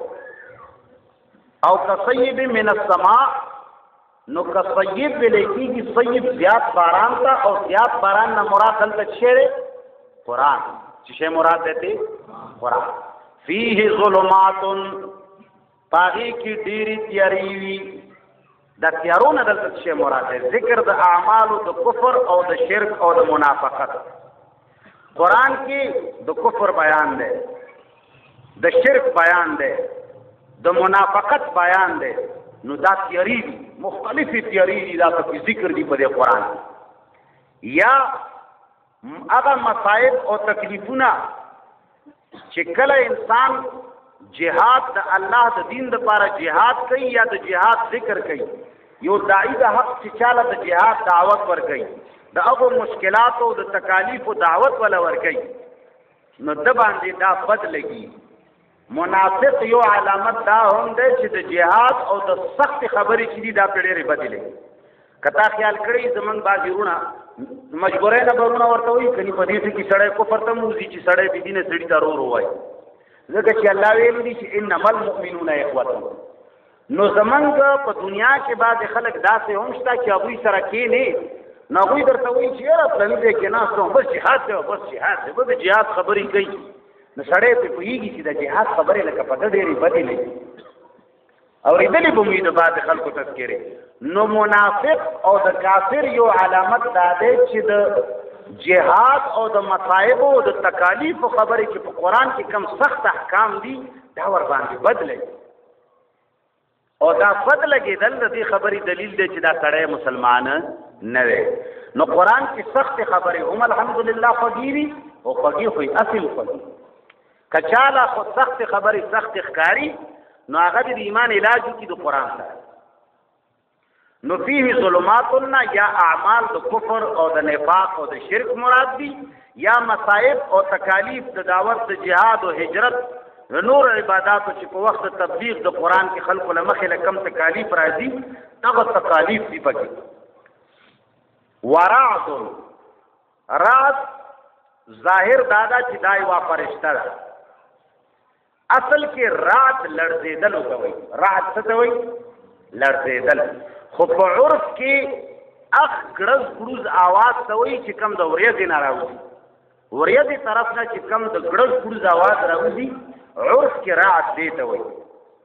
او کصیب من السماء نو کصیب بلیکيږي صیب زیات باران تا او زیات باران نه مراد دلته شعر قرآن چې مراد ده قرآن فيه ظلمات پاغي کی ډيري تیاری وی د تیارونه دلته چې مراد ده ذکر د اعمال د کفر او د شرک او د منافقت قرآن کې د کفر بیان ده د شرک بیان ده د منافقت بیان ده نو دا تیاری دي مختلفی تیاری دي دا په ذکر دي په قرآن یا هغه مصائب او تکلیفونه چې کله انسان جهاد د الله د دین لپاره جهاد کوي یا د جهاد ذکر کوي یو داعی د حق چې چاله د جهاد دعوت ورکوي د هغو مشکلات او د تکالیف او دعوت ولا ورکوي نو د باندې دا بد لګي منافق یو علامت دا هم ده چې د جهاد او د سخت خبرې چې دي دا په ډېرې بدلې کتا خیال کړی زمنګ بازیرونه مجبورې نه برونه ورته وي کني په دې کې سړی کفر ته موزي چې سړی به دینه سړی ته رو وای ځکه چې الله ویل دي چې انما المؤمنون اخوه نو زمنګ په دنیا کې بعد خلک داسې هم شته چې ابوي سره کې نه نغوی درته وایي چې را پلان دې کې نه څو بس جهاد دی به جهاد خبرې کوي نو سړی پې پوهېږي چې د جهاد خبرې لکه په ده ډېرې بدې لګي اورېدلې به مو د بعضې خلکو تذکرې. نو منافق او د کافر یو علامت دا دی چې د جهاد او د مصائبو او د تکالیفو خبرې چې په قرآن کې کم سخت احکام دي دا ورباندې بد لګي او دا بد لګېدل د دې خبرې دلیل دی چې دا سړی مسلمان نه دی. نو قرآن کې سخت خبرې هم الحمدلله خوږې دي او خوږې خو یې اصل خوږې که چاله خو سخت خبرې سخت ښکاري نو هغه د ایمان علاج وکړي د قرآن سره. نو فيه ظلماتنا یا اعمال د کفر او د نفاق او د شرک مراد دي یا مصائب او تکالیف د دعوت د جهاد او هجرت نور عباداتو چې په وخت تبلیغ د قرآن کې خلکو له مخې له کم تکالیف راځي هغه تکالیف دي پکې. ورعد رعد ظاهر دادا چې دا یوه فرشته ده اصل کې رعد لړزېدل ورته وایي. رعد څه ته وایي؟ لړزېدل. خو په عرف کې اخ ګړز ګړوز آواز ته وایي چې کم د وریځې نه راوځي وریځې طرف نه چې کم د ګړز ګړوز آواز راوځي عرف کې رعد دې ته وایي.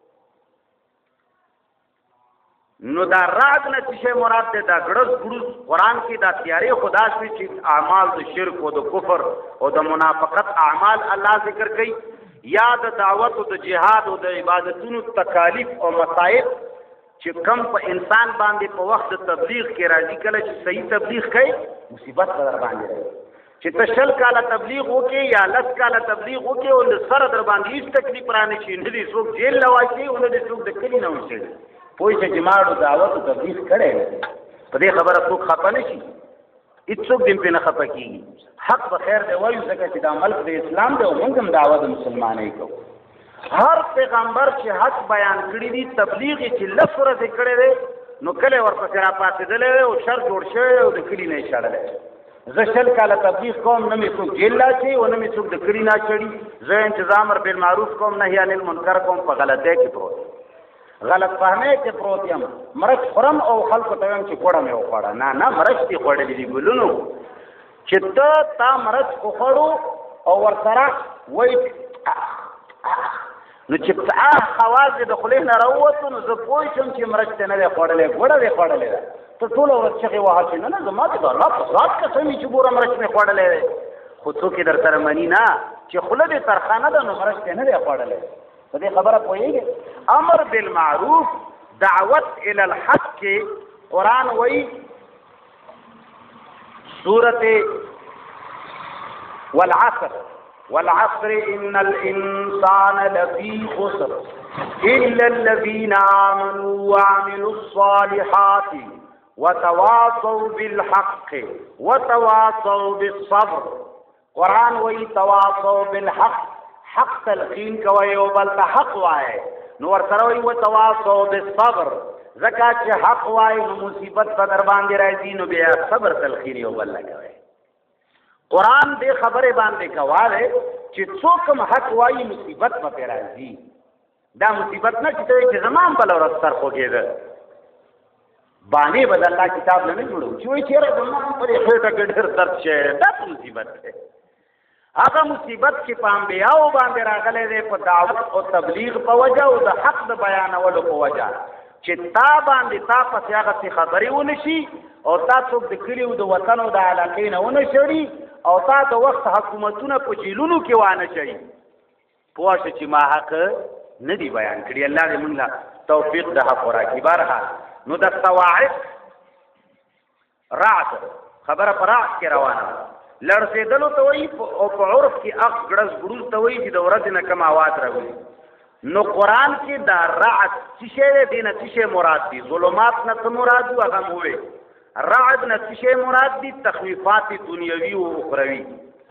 نو دا رعد نه څه شی مراد دی؟ دا ګړز ګړوز قرآن کې دا تیارې خدا شوي چې اعمال د شرک او د کفر او د منافقت اعمال الله ذکر کوي یا د دعوت او د جهاد او د عبادتونو تکالیف او مصائب چې کم په انسان باندې په وخت تبلیغ کې راځي کله چې صحیح تبلیغ کوي مصیبت به در باندې راځي چې ته 10 کاله تبلیغ وکړې یا 10 کاله تبلیغ وکړې او له سره در باندې هېڅ تکلیف رانه شي نه دې څوک جیل له واچي او نه دې څوک د کلي نه وشي پوه شه چې ما دعوت او تبلیغ کړی په دې خبره څوک خفه نه شي هېڅوک دې پرې نه خفه کېږي. حق به خیر دی وایو ځکه چې دا ملک د اسلام دی او موږ هم دعوه د مسلمانۍ کوو. هر پیغمبر چې حق بیان کړي دي تبلیغ یې چې 10 ورځې کړی دی نو کله ورپسې راپاڅېدلی دی او شر جوړ شوی او د کلي نه یې شړلی. زه 10 کاله تبلیغ کوم نه مې څوک جیل لا اچوي او نه مې څوک د کلي نه اچوي. زه انتظام امر بالمعروف کوم نهي عن المنکر کوم په غلطۍ کې پروت غلط فهمۍ کې پروت یم. مرچ خورم او خلکو ته وایم چې کوړه مې وخوړه. نه مرچ دې خوړلي دي ګلونو چې ته تا مرچ وخوړو او ورسره وایي نو چې خواز د خولې نه راووتو نو زه پوه شم چې مرچ ته نه دی خوړلی ګوړه دی خوړلی ده. ته ټوله ورځ چغې وهه چې نه زما د الله په ذات قسم وي چې ګوره مرچ مې خوړلی دی خو څوک یې در سره مني نه چې خوله دې ترخانه ده نو مرچ ته نه دی خوړلی. په دې خبره پوهېږې؟ امر بالمعروف دعوت الی الحق کې قرآن وایي سورت والعصر ان الانسان لفی خسر الا الذين آمنوا وعملوا الصالحات وتواصوا بالحق وتواصوا بالصبر. قرآن وی تواصوا بالحق حق تلقین کوي او بل ته حق وایي نو ورسره وی وتواصوا بالصبر ځکه چې حق وایي نو مصیبت په در باندې راځي نو بیا صبر تلقین یو بل کوي. قرآن دې خبرې باندې کوي چې څوک حق وایي مصیبت په راځي. دا مصیبت نه چې زمان بل ورځ سر خوږېده باندې به د الله کتاب نه جوړو چې وایي چېرې زما پرې خېټه کې ډېر درد شوی دا مصیبت دی. هغه مصیبت چې په انبیاو باندې راغلی دی په دعوت او تبلیغ په وجه او د حق د بیانولو په وجه چې تا باندې تا پسې هغه څه خبرې ونه شي او تا څوک د کلي او د وطن او د علاقې نه ونه شړي او تا د وخت حکومتونه په جیلونو کې وانه شړي پوه شه چې ما حق نه دی بیان کړي. الله دې موږ له توفیق د حق راکړي. بهرحال نو د صواعق رعد خبره په رعد کې روانه لړزېدلو ته وایي او په عرف کې اخ ګړز ګړوز ته وایي چې د ورځې نه کم آواز راوځي. نو قرآن کې دا رعد څه شی دی دې نه څه شی مراد دي؟ ظلمات نه څه مراد وو هغه مو وویل. رعد نه څه شی مراد دي؟ تخویفات دنیوي او اخروي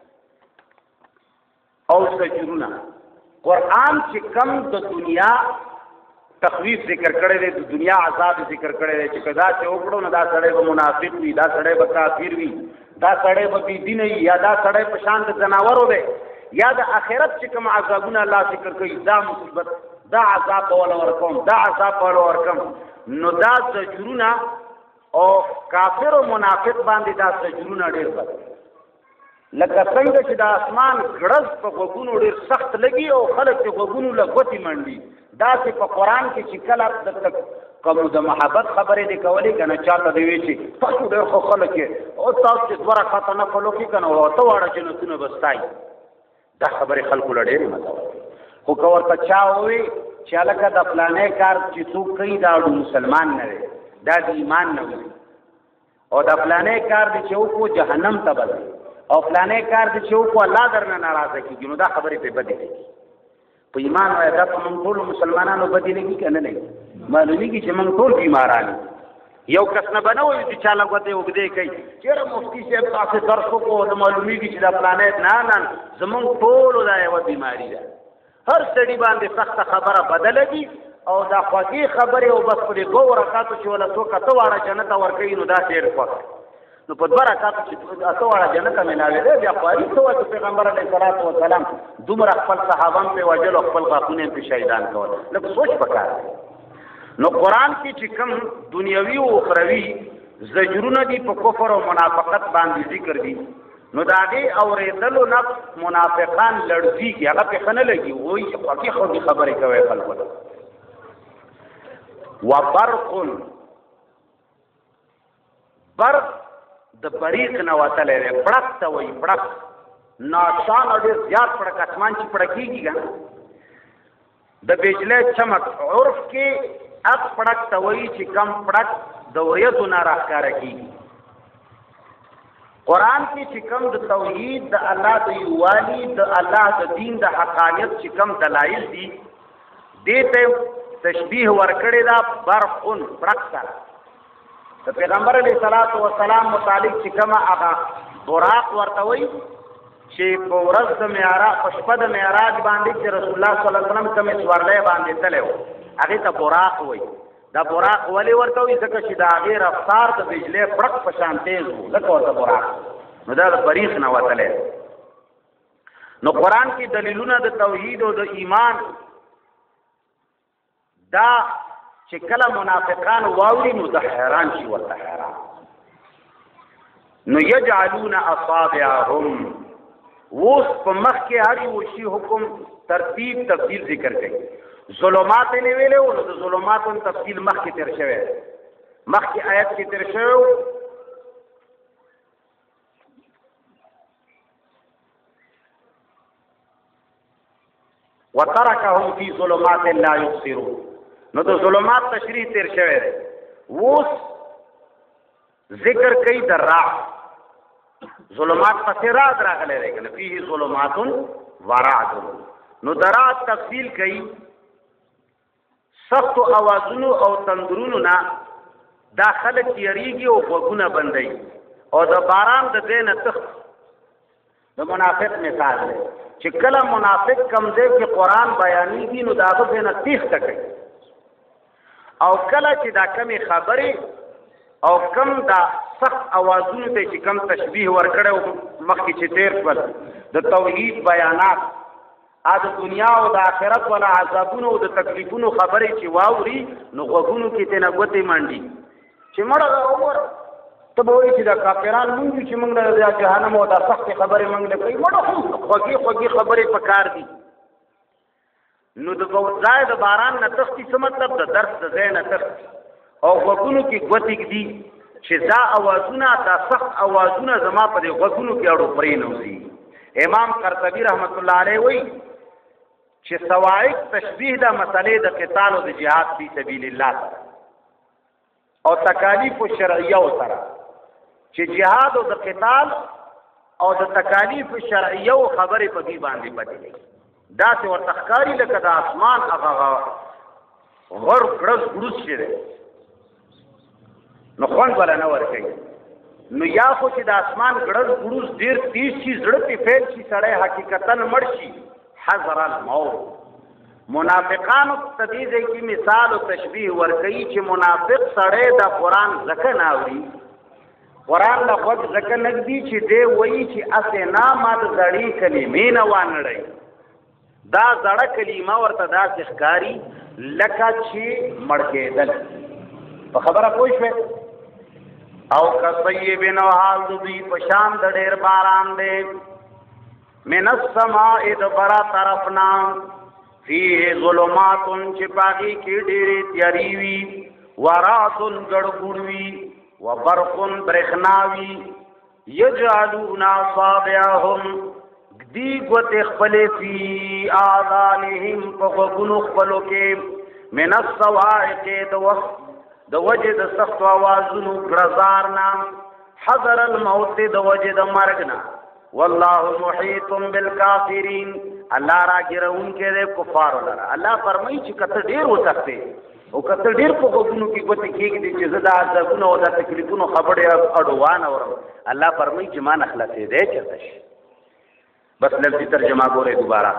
او زجرونه. قرآن چې کم د دنیا تخویف ذکر کړی دی د دنیا عذاب ذکر کړی دی چې کدا چې وکړو نو دا سړی به منافق وي دا سړی به کافر وي دا سړی به بېدینه وي یا دا سړی په شان د ځناورو دی یا د آخرت چې کوم عذابونه الله ذکر کوي دا مصیبت دا عذاب به وله ورکوم دا عذاب به وله ورکوم نو دا زجرونه او کافر او منافق باندې دا زجرونه ډېر بد لکه څنګه چې د اسمان ګړز په غوږونو ډېر سخت لګي او خلک چې غوږونو له ګوتې منډي، داسې په قرآن کې چې کله کوم د محبت خبرې دې کولې که نه چاته دې وی چې تاسو ډېر خو خلک یې او تاسو چې 2 رکعته نفل وکړي که نه او 8 واړه جنتونه به ستایي. دا خبرې خلکو له ډېرې مزه ورکوي. خو که ورته چا ووایي چې هلکه د فلانی کار چې څوک کوي دا مسلمان نه دی، دا د ایمان نه وي، او د فلانی کار دی چې وکړو جهنم ته به ځي، او فلانی کار دی چې وکړو الله درنه ناراضه کېږي، نو دا خبرې پرې بدې لګي. په ایمان وایه دا په موږ ټولو مسلمانانو بدې لګي که نه لګي؟ معلومیږي چې موږ ټول بیماران یو کس نه به نه وایو چې چا له ګوتې اوږدې کوي چېرې مفتي صاحب تاسې درس وکړو د معلومیږي چې دا فلانی نه زموږ ټولو دا یوه بیماري ده. هر سړي باندې سخته خبره بده لګي او دا خوږې خبرې او بس په دې 2 رکعاتو چې ولا څوک 8 واړه جنت ته ورکوي نو دا ډېر خوښ. نو په 2 رکعاتو چې 8 واړه جنت ته ملاوېدی بیا خواري څه وایي چې پیغمبر علیه الصلاة وسلام دومره خپل صحابه هم پرې وژل او خپل غاښونه یې پرې شهیدان کول. لږ سوچ پکار دی. نو قرآن کې چې کوم دنیوي او اخروي زجرونه دي په کفر او منافقت باندې ذکر دي، نو د هغې اورېدلو نه منافقان لړزېږي، هغه پې ښه نه لګي، وایي چې خوږې خوږې خبرې کوئ خلکو ته. وبرق، برق د بریق نه وتلی دی، پړک ته وایي، پړک ناچانه ډېر زیات پړک، اسمان چې پړکېږي که د بجلی چمک، عرف کې اک پړک ته وایي چې کم پړک د وریځو نه راښکاره کېږي. قرآن کې چې کم د توحید د الله د یووالي د الله د دین د حقانیت چې کم دلایل دي دې ته تشبیه ورکړې ده برقن، پړک سره. د پیغمبر علیه الصلاة وسلام متعلق چې کومه هغه براق ورته وایي چې په ورځ د معراج په شپه د معراج باندې چې رسول الله صلی الله علیه وسلم کومې سورلی باندې تللی و هغې ته براق وایي. دا براق ولې ورته وایي؟ ځکه چې د هغې رفتار د بجلی پړک په شان تیز و، ځکه ورته براق. نو دا د بریق نه وتلی. نو قرآن کې دلیلونه د توحید او د ایمان دا چې کله منافقان واوري نو د حیران شي، ورته حیران. نو یجعلون اصابعهم، اوس په مخ کې هر یو شي حکم ترتیب تفصیل ذکر کوي. ظلمات یې ویلې وو، نو د ظلماتو تفصیل مخکې تېر شوی، مخکې آیت کې تېر شوی. وترکهم فی ظلمات لا یبصرون، نو د ظلمات تشریح تیر شوی دی. اوس ذکر کوي د رعد، ظلمات پسې رعد راغلی دی کنه، فیه ظلمات ورعد. نو د رعد تفصیل کوي، سختو اوازونو او تندرونو نه دا خلک یریږي او غوږونه بندوي، او د باران د ځای نه تښت. د منافق مثال دی چې کله منافق کم ځای کې قرآن بیانېږي نو د هغه ځای نه تېښته کوي، او کله چې دا کمې خبرې او کم دا سخت اوازونو ته چې کم تشبیه ورکړی و مخکې چې تېر شول د توحید بیانات، د دنیا او د آخرت والا عذابونو او د تکلیفونو خبرې چې واوري نو غوږونو کې ترې نه ګوتې منډي چې مړه دا وګوره، ته به وایي چې دا کافران مونږ یو چې مونږ د جهنم او دا سختې خبرې مونږ له کوي، مړه خو خوږې خوږې خبرې په کار دي. نو د ځای د باران نه تښتي څه مطلب؟ د درس د ځای نه تښتي، او غوږونو کې ګوتې ږدي چې دا اوازونه، دا سخت اوازونه زما په دې غوږونو کې اړو پرېنوځي. امام قرطبي رحمت الله علیه وایي چې صواعق تشبیه د مسلې د قتال او د جهاد فی سبیل الله سره او تکالیف شرعیه سره، چې جهاد او د قتال او د تکالیف شرعیه خبرې په دې باندې بدلې، داسې ورته ښکاري لکه د اسمان هغه غر ګړز ګړوز چې دی نو خوند ولا نه ورکوي. نو یا خو چې د اسمان ګړز ګړوز ډېر تیز شي، زړه پې فیل شي، سړی حقیقتا مړ شي، حذر الموت. منافقانو ته دې ځای کې مثال او تشبیه ورکوي چې منافق سړی د قرآن ځکه نه اوري، قرآن له غوږ ځکه نه ږدي چې دی وایي چې اسې نه ما د زړې کلمې نه وانړئ. دا زړه کلمه ورته داسې ښکاري لکه چې مړ کېدل. په خبره پوه شوې؟ او کصیب نو حال دوی پشان د ډیر باران دی من السماء دبرا طرفنا فيه ظلمات چپاگی کی ډیری تیاری وی ورات گڑگڑوی وبرق برخناوی یجعلون اصابعهم دی گوت خپل فی آذانهم فغنو خپلو کې من الصواعق د وجه د سخت आवाजونو غرزارنا حذر الموت د وجه د مرګنا والله محيط بالكافرين الله را ګرون کې د کفار لره الله فرمایي چې کته ډیر وسخته او کته ډیر په غوونو کې ګوت کېږي چې زدا ځګونو او د تکلیفونو خبره اډوان اورم الله فرمایي چې مان اخلاصې دې چرته شي بس لفظی ترجمه ګوره دوباره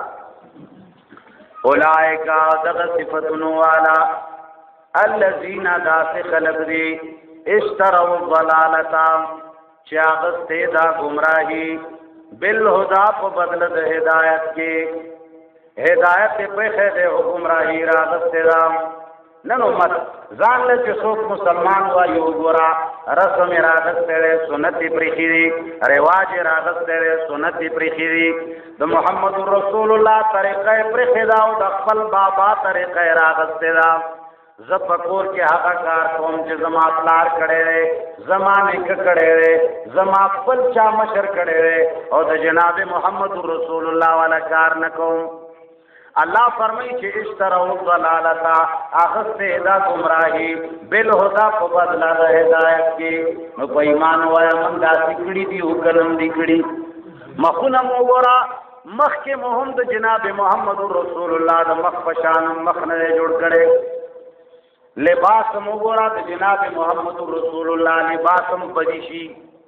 اولئک ذغ صفاتن والا الذين داس خلق دی اشتروا الضلالتا چاغسته دا گمراهی بالهدى په بدل د هدایت کې هدایت په خیر او گمراهی راغسته دا نن امت ځان له چې څوک مسلمان وایو ګورا رسم راغسته سنت پرخيري رواج راغسته سنت پرخيري د محمد رسول الله طریقې پرخدا او د خپل بابا طریقې راغسته دا زپکور کې هغه کار کوم چې زما پلار کړي زمانه کې کړي زما خپل چا مشر کړي او د جناب محمد رسول الله والا کار نکوم الله فرمایي چې اشتروا الضلالتا اخذته دا گمراهي بالهدى په بدل د هدایت کې نو په ایمان وایا من دا سکړي دی او کلم دی کړي مخونه مورا مخ کې مهم د جناب محمد رسول الله د مخ پشان مخ نه جوړ کړي لباس مغورا د جناب محمد رسول الله لباسم بدیشی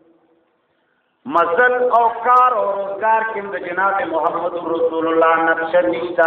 مزل او کار او روزگار کم د جناب محمد رسول الله نقش نشتا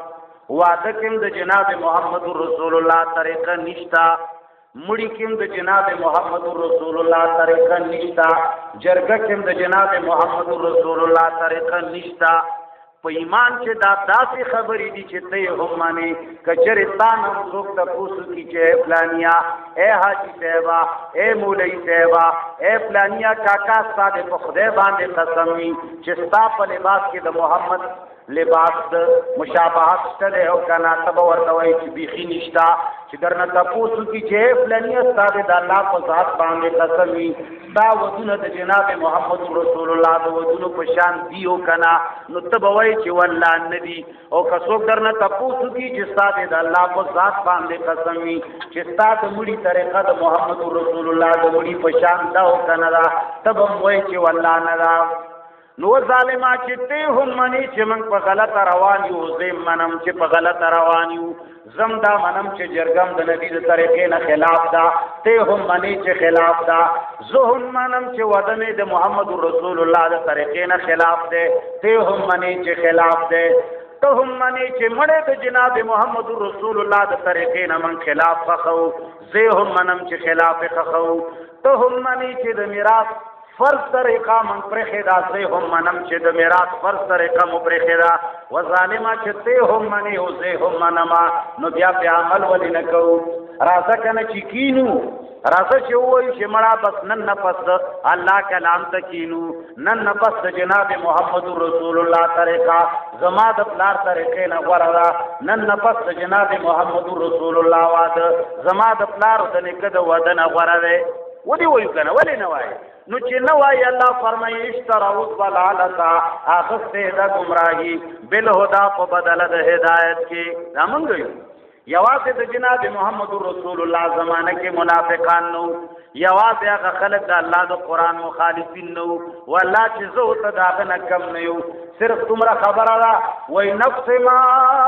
واده کم د جناب محمد رسول الله طریقه نشتا مړی کم د جناب محمد رسول الله طریقه نشتا جرګه کم د جناب محمد رسول الله طریقه نشتا په ایمان چې دا داسې خبرې دي چې ته هم مانی کچرستان هم څوک د پوسو کی چې فلانیا اے حاجی صاحبہ اے مولوی صاحبہ اے فلانیا کاکا ستاسو په خدای باندې قسم وي چې تاسو په لباس کې د محمد لباس د مشابهت شته او کنا تب ورته وای چې بیخي نشتا چې درنه تاسو کی چې فلانیا ستاسو د الله په ذات باندې قسم وي دا ودونه د جناب محمد رسول الله د ودونو په شان دیو کنا نو تبوي چې والله ندی او کڅوک درنه تاسو کی چې ستاسو د الله په ذات باندې قسم وي چې ستاسو مړي طریقه د محمد رسول الله د مړي په شان دا او کنا دا تبم وای چې والله نه نو ظالما چې ته هم منی چې من په غلطه روان یو زم منم چې په غلطه روان یو زم دا منم چې جرګم د نبی د طریقې نه خلاف دا ته هم منی چې خلاف دا زه هم منم چې ودنه د محمد رسول الله د طریقې نه خلاف ده ته هم منی چې خلاف ده ته هم منی چې مړه د جناب محمد رسول الله د طریقې نه من خلاف خو زه هم منم چې خلاف خو ته هم منی چې د میراث فرض طریقہ من پرخدا سے هم منم چې د میراث فرض طریقہ مو پرخدا و ظالما چې ته هم منی او زه هم منما نو بیا عمل ولې نه کو راځه کنه چې کینو راځه چې وای چې مړه بس نن نفس الله کلام تکینو نن نفس جناب محمد رسول الله طریقہ زما د پلار طریقې نه وردا نن نفس جناب محمد رسول الله واده زما د پلار د نکد ودنه ورده ودی وای کنه ولې نه وای نو چې نو وای الله فرمایي اشتراو الضلالتا اخذته د گمراهی بالهدى په بدل د هدایت کې زمونږ یوازې د جناب محمد رسول الله زمانه کې منافقان نو یوازې هغه خلک د الله د قران مخالفین نو والله چې زه ته داغه نه کم نه یو صرف تمره خبره ده وای نفس ما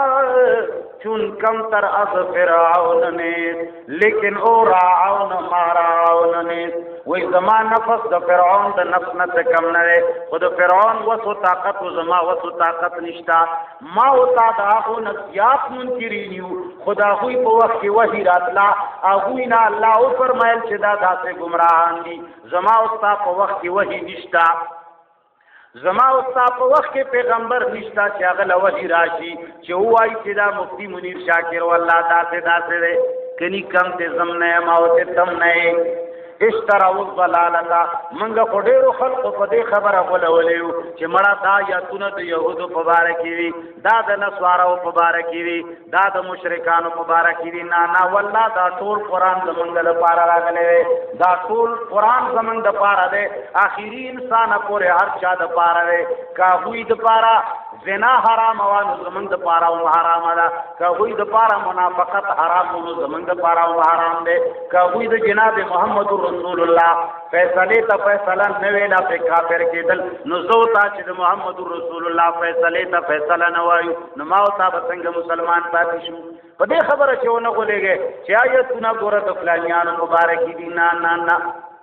چون کم تر از فرعون نه لیکن او راعون ما راعون نه وای زمان نفس د فرعون د نفس نه کم نه خود فرعون وسو طاقت و زما وسو طاقت نشتا ما او تا دا خو نسیات منکرینیو خدا خو په وخت کې وحی راتلا اغه نه الله او فرمایل چې دا داسې گمراهان دي زما او تا په وخت کې وحی نشتا زما او تا په وخت کې پیغمبر نشتا چې هغه لوحی راشي چې وای چې دا مفتی منیر شاکر والله داسې کني کم ته زم نه ما او ته تم نه اشتراو الضلالتا منګه خډیرو خلق په دې خبره غولولیو چې مړه دا یاتونه د يهودو په باره کې وي دا د نسوارو په باره کې وي دا د مشرکانو په باره کې وي نه والله دا ټول قران زمونږ لپاره راغلی دا ټول قران زمونږ د پاره دی اخیری انسان پورې هر چا د پاره دی کاوی د پاره زنا حرام او زمونږ د پاره او حرام ده کاوی د پاره منافقت حرام او زمونږ د پاره او حرام دی کاوی د جناب محمد رسول الله فیصله ته فیصله نه ویلا په کافر کېدل نو زو تا چې د محمد رسول الله فیصله ته فیصله نه وایو نو ما او تا څنګه مسلمان پاتې شو په دې خبره چې ونه غولېږي چې آیتونه ګوره د فلانیانو مبارک دي نه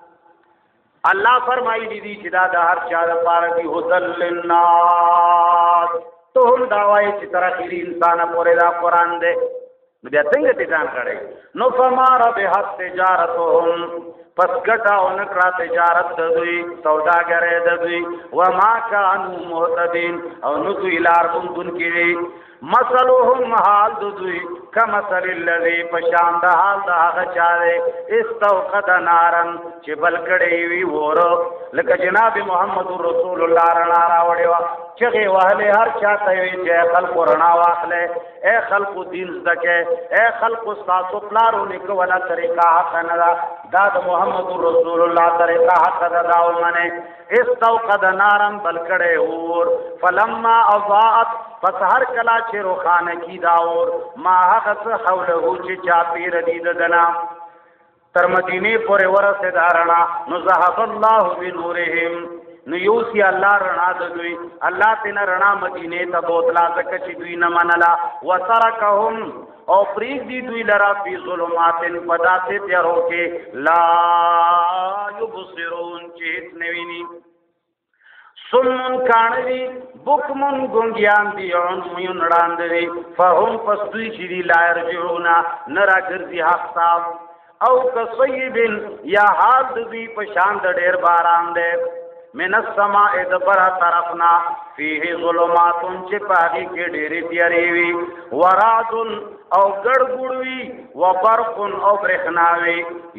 الله فرمایلی دي چې دا د هر چا لپاره دی هدل للناس ته هم دا وایي چې تر اخري انسان پورې دا قران دی نو بیا څنګه ته ځان کړی نو فما ربحت تجارتهم پس ګټه او نکړه تجارت د دوی سوداګرۍ د دوی وما كانوا مهتدين او نو دوی لار کوم کړي مثلهم حال دوی کمثل الذي پشان د حال د هغه چاره استوقد نارن چې بل کړي وی ور لکه جناب محمد رسول الله رڼا راوړي وا چې وهله هر چاته وی چې خلق رڼا واخله اے خلق دین زکه اے خلق تاسو پلارو لیکو ولا طریقہ حق نه دا د محمد رسول الله طریقہ حق دا ومنه استوقد نارن بل کړي ور فلما اضاءت پس هر کلا چې روخانه کی داور ما هغه حوله چې چا پیر دي دنا تر مدینه پورې ورسه دارنا نو ذهب الله بنورهم نو یوسی الله رڼا د دوی الله تینا رڼا مدینه ته بوتلا زکه چې دوی نه منلا وترکهم او پریک دی دوی لرا فی ظلمات پداسه تیارو کې لا یبصرون چیت نوینی سمون کانوی بکمون گنگیان دیون میون راندوی فهم پستوی چیدی لائر جعونا نرا گرزی حق صاحب او کصیبن یا حال دوی پشاند دیر باران دے من السماء دبرا طرفنا فیه ظلماتون چی پاگی کے ڈیری تیاریوی ورادن او گڑگڑوی وبرقن او برخناوی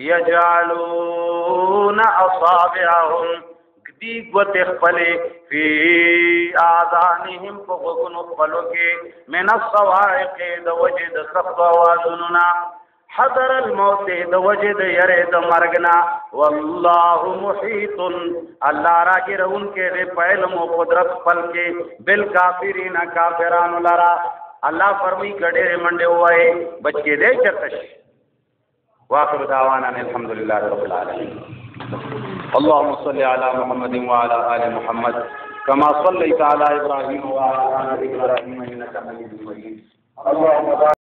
یجعلون اصابعهم دی گوت خپلے فی آذانهم فغگن خپلو کے من الصواعق د وجد سخت آوازننا حضر الموت د وجد یرد مرگنا واللہ محیط اللہ را کی رون کے دے پہلم و قدرت پل کے بالکافرین کافران لرا اللہ فرمی کڑے منڈے ہوئے بچ کے دے چرتش واخر دعوانا الحمدللہ رب العالمین اللهم صل على محمد وعلى آل محمد كما صليت على إبراهيم وعلى آل إبراهيم إنك حميد مجيد اللهم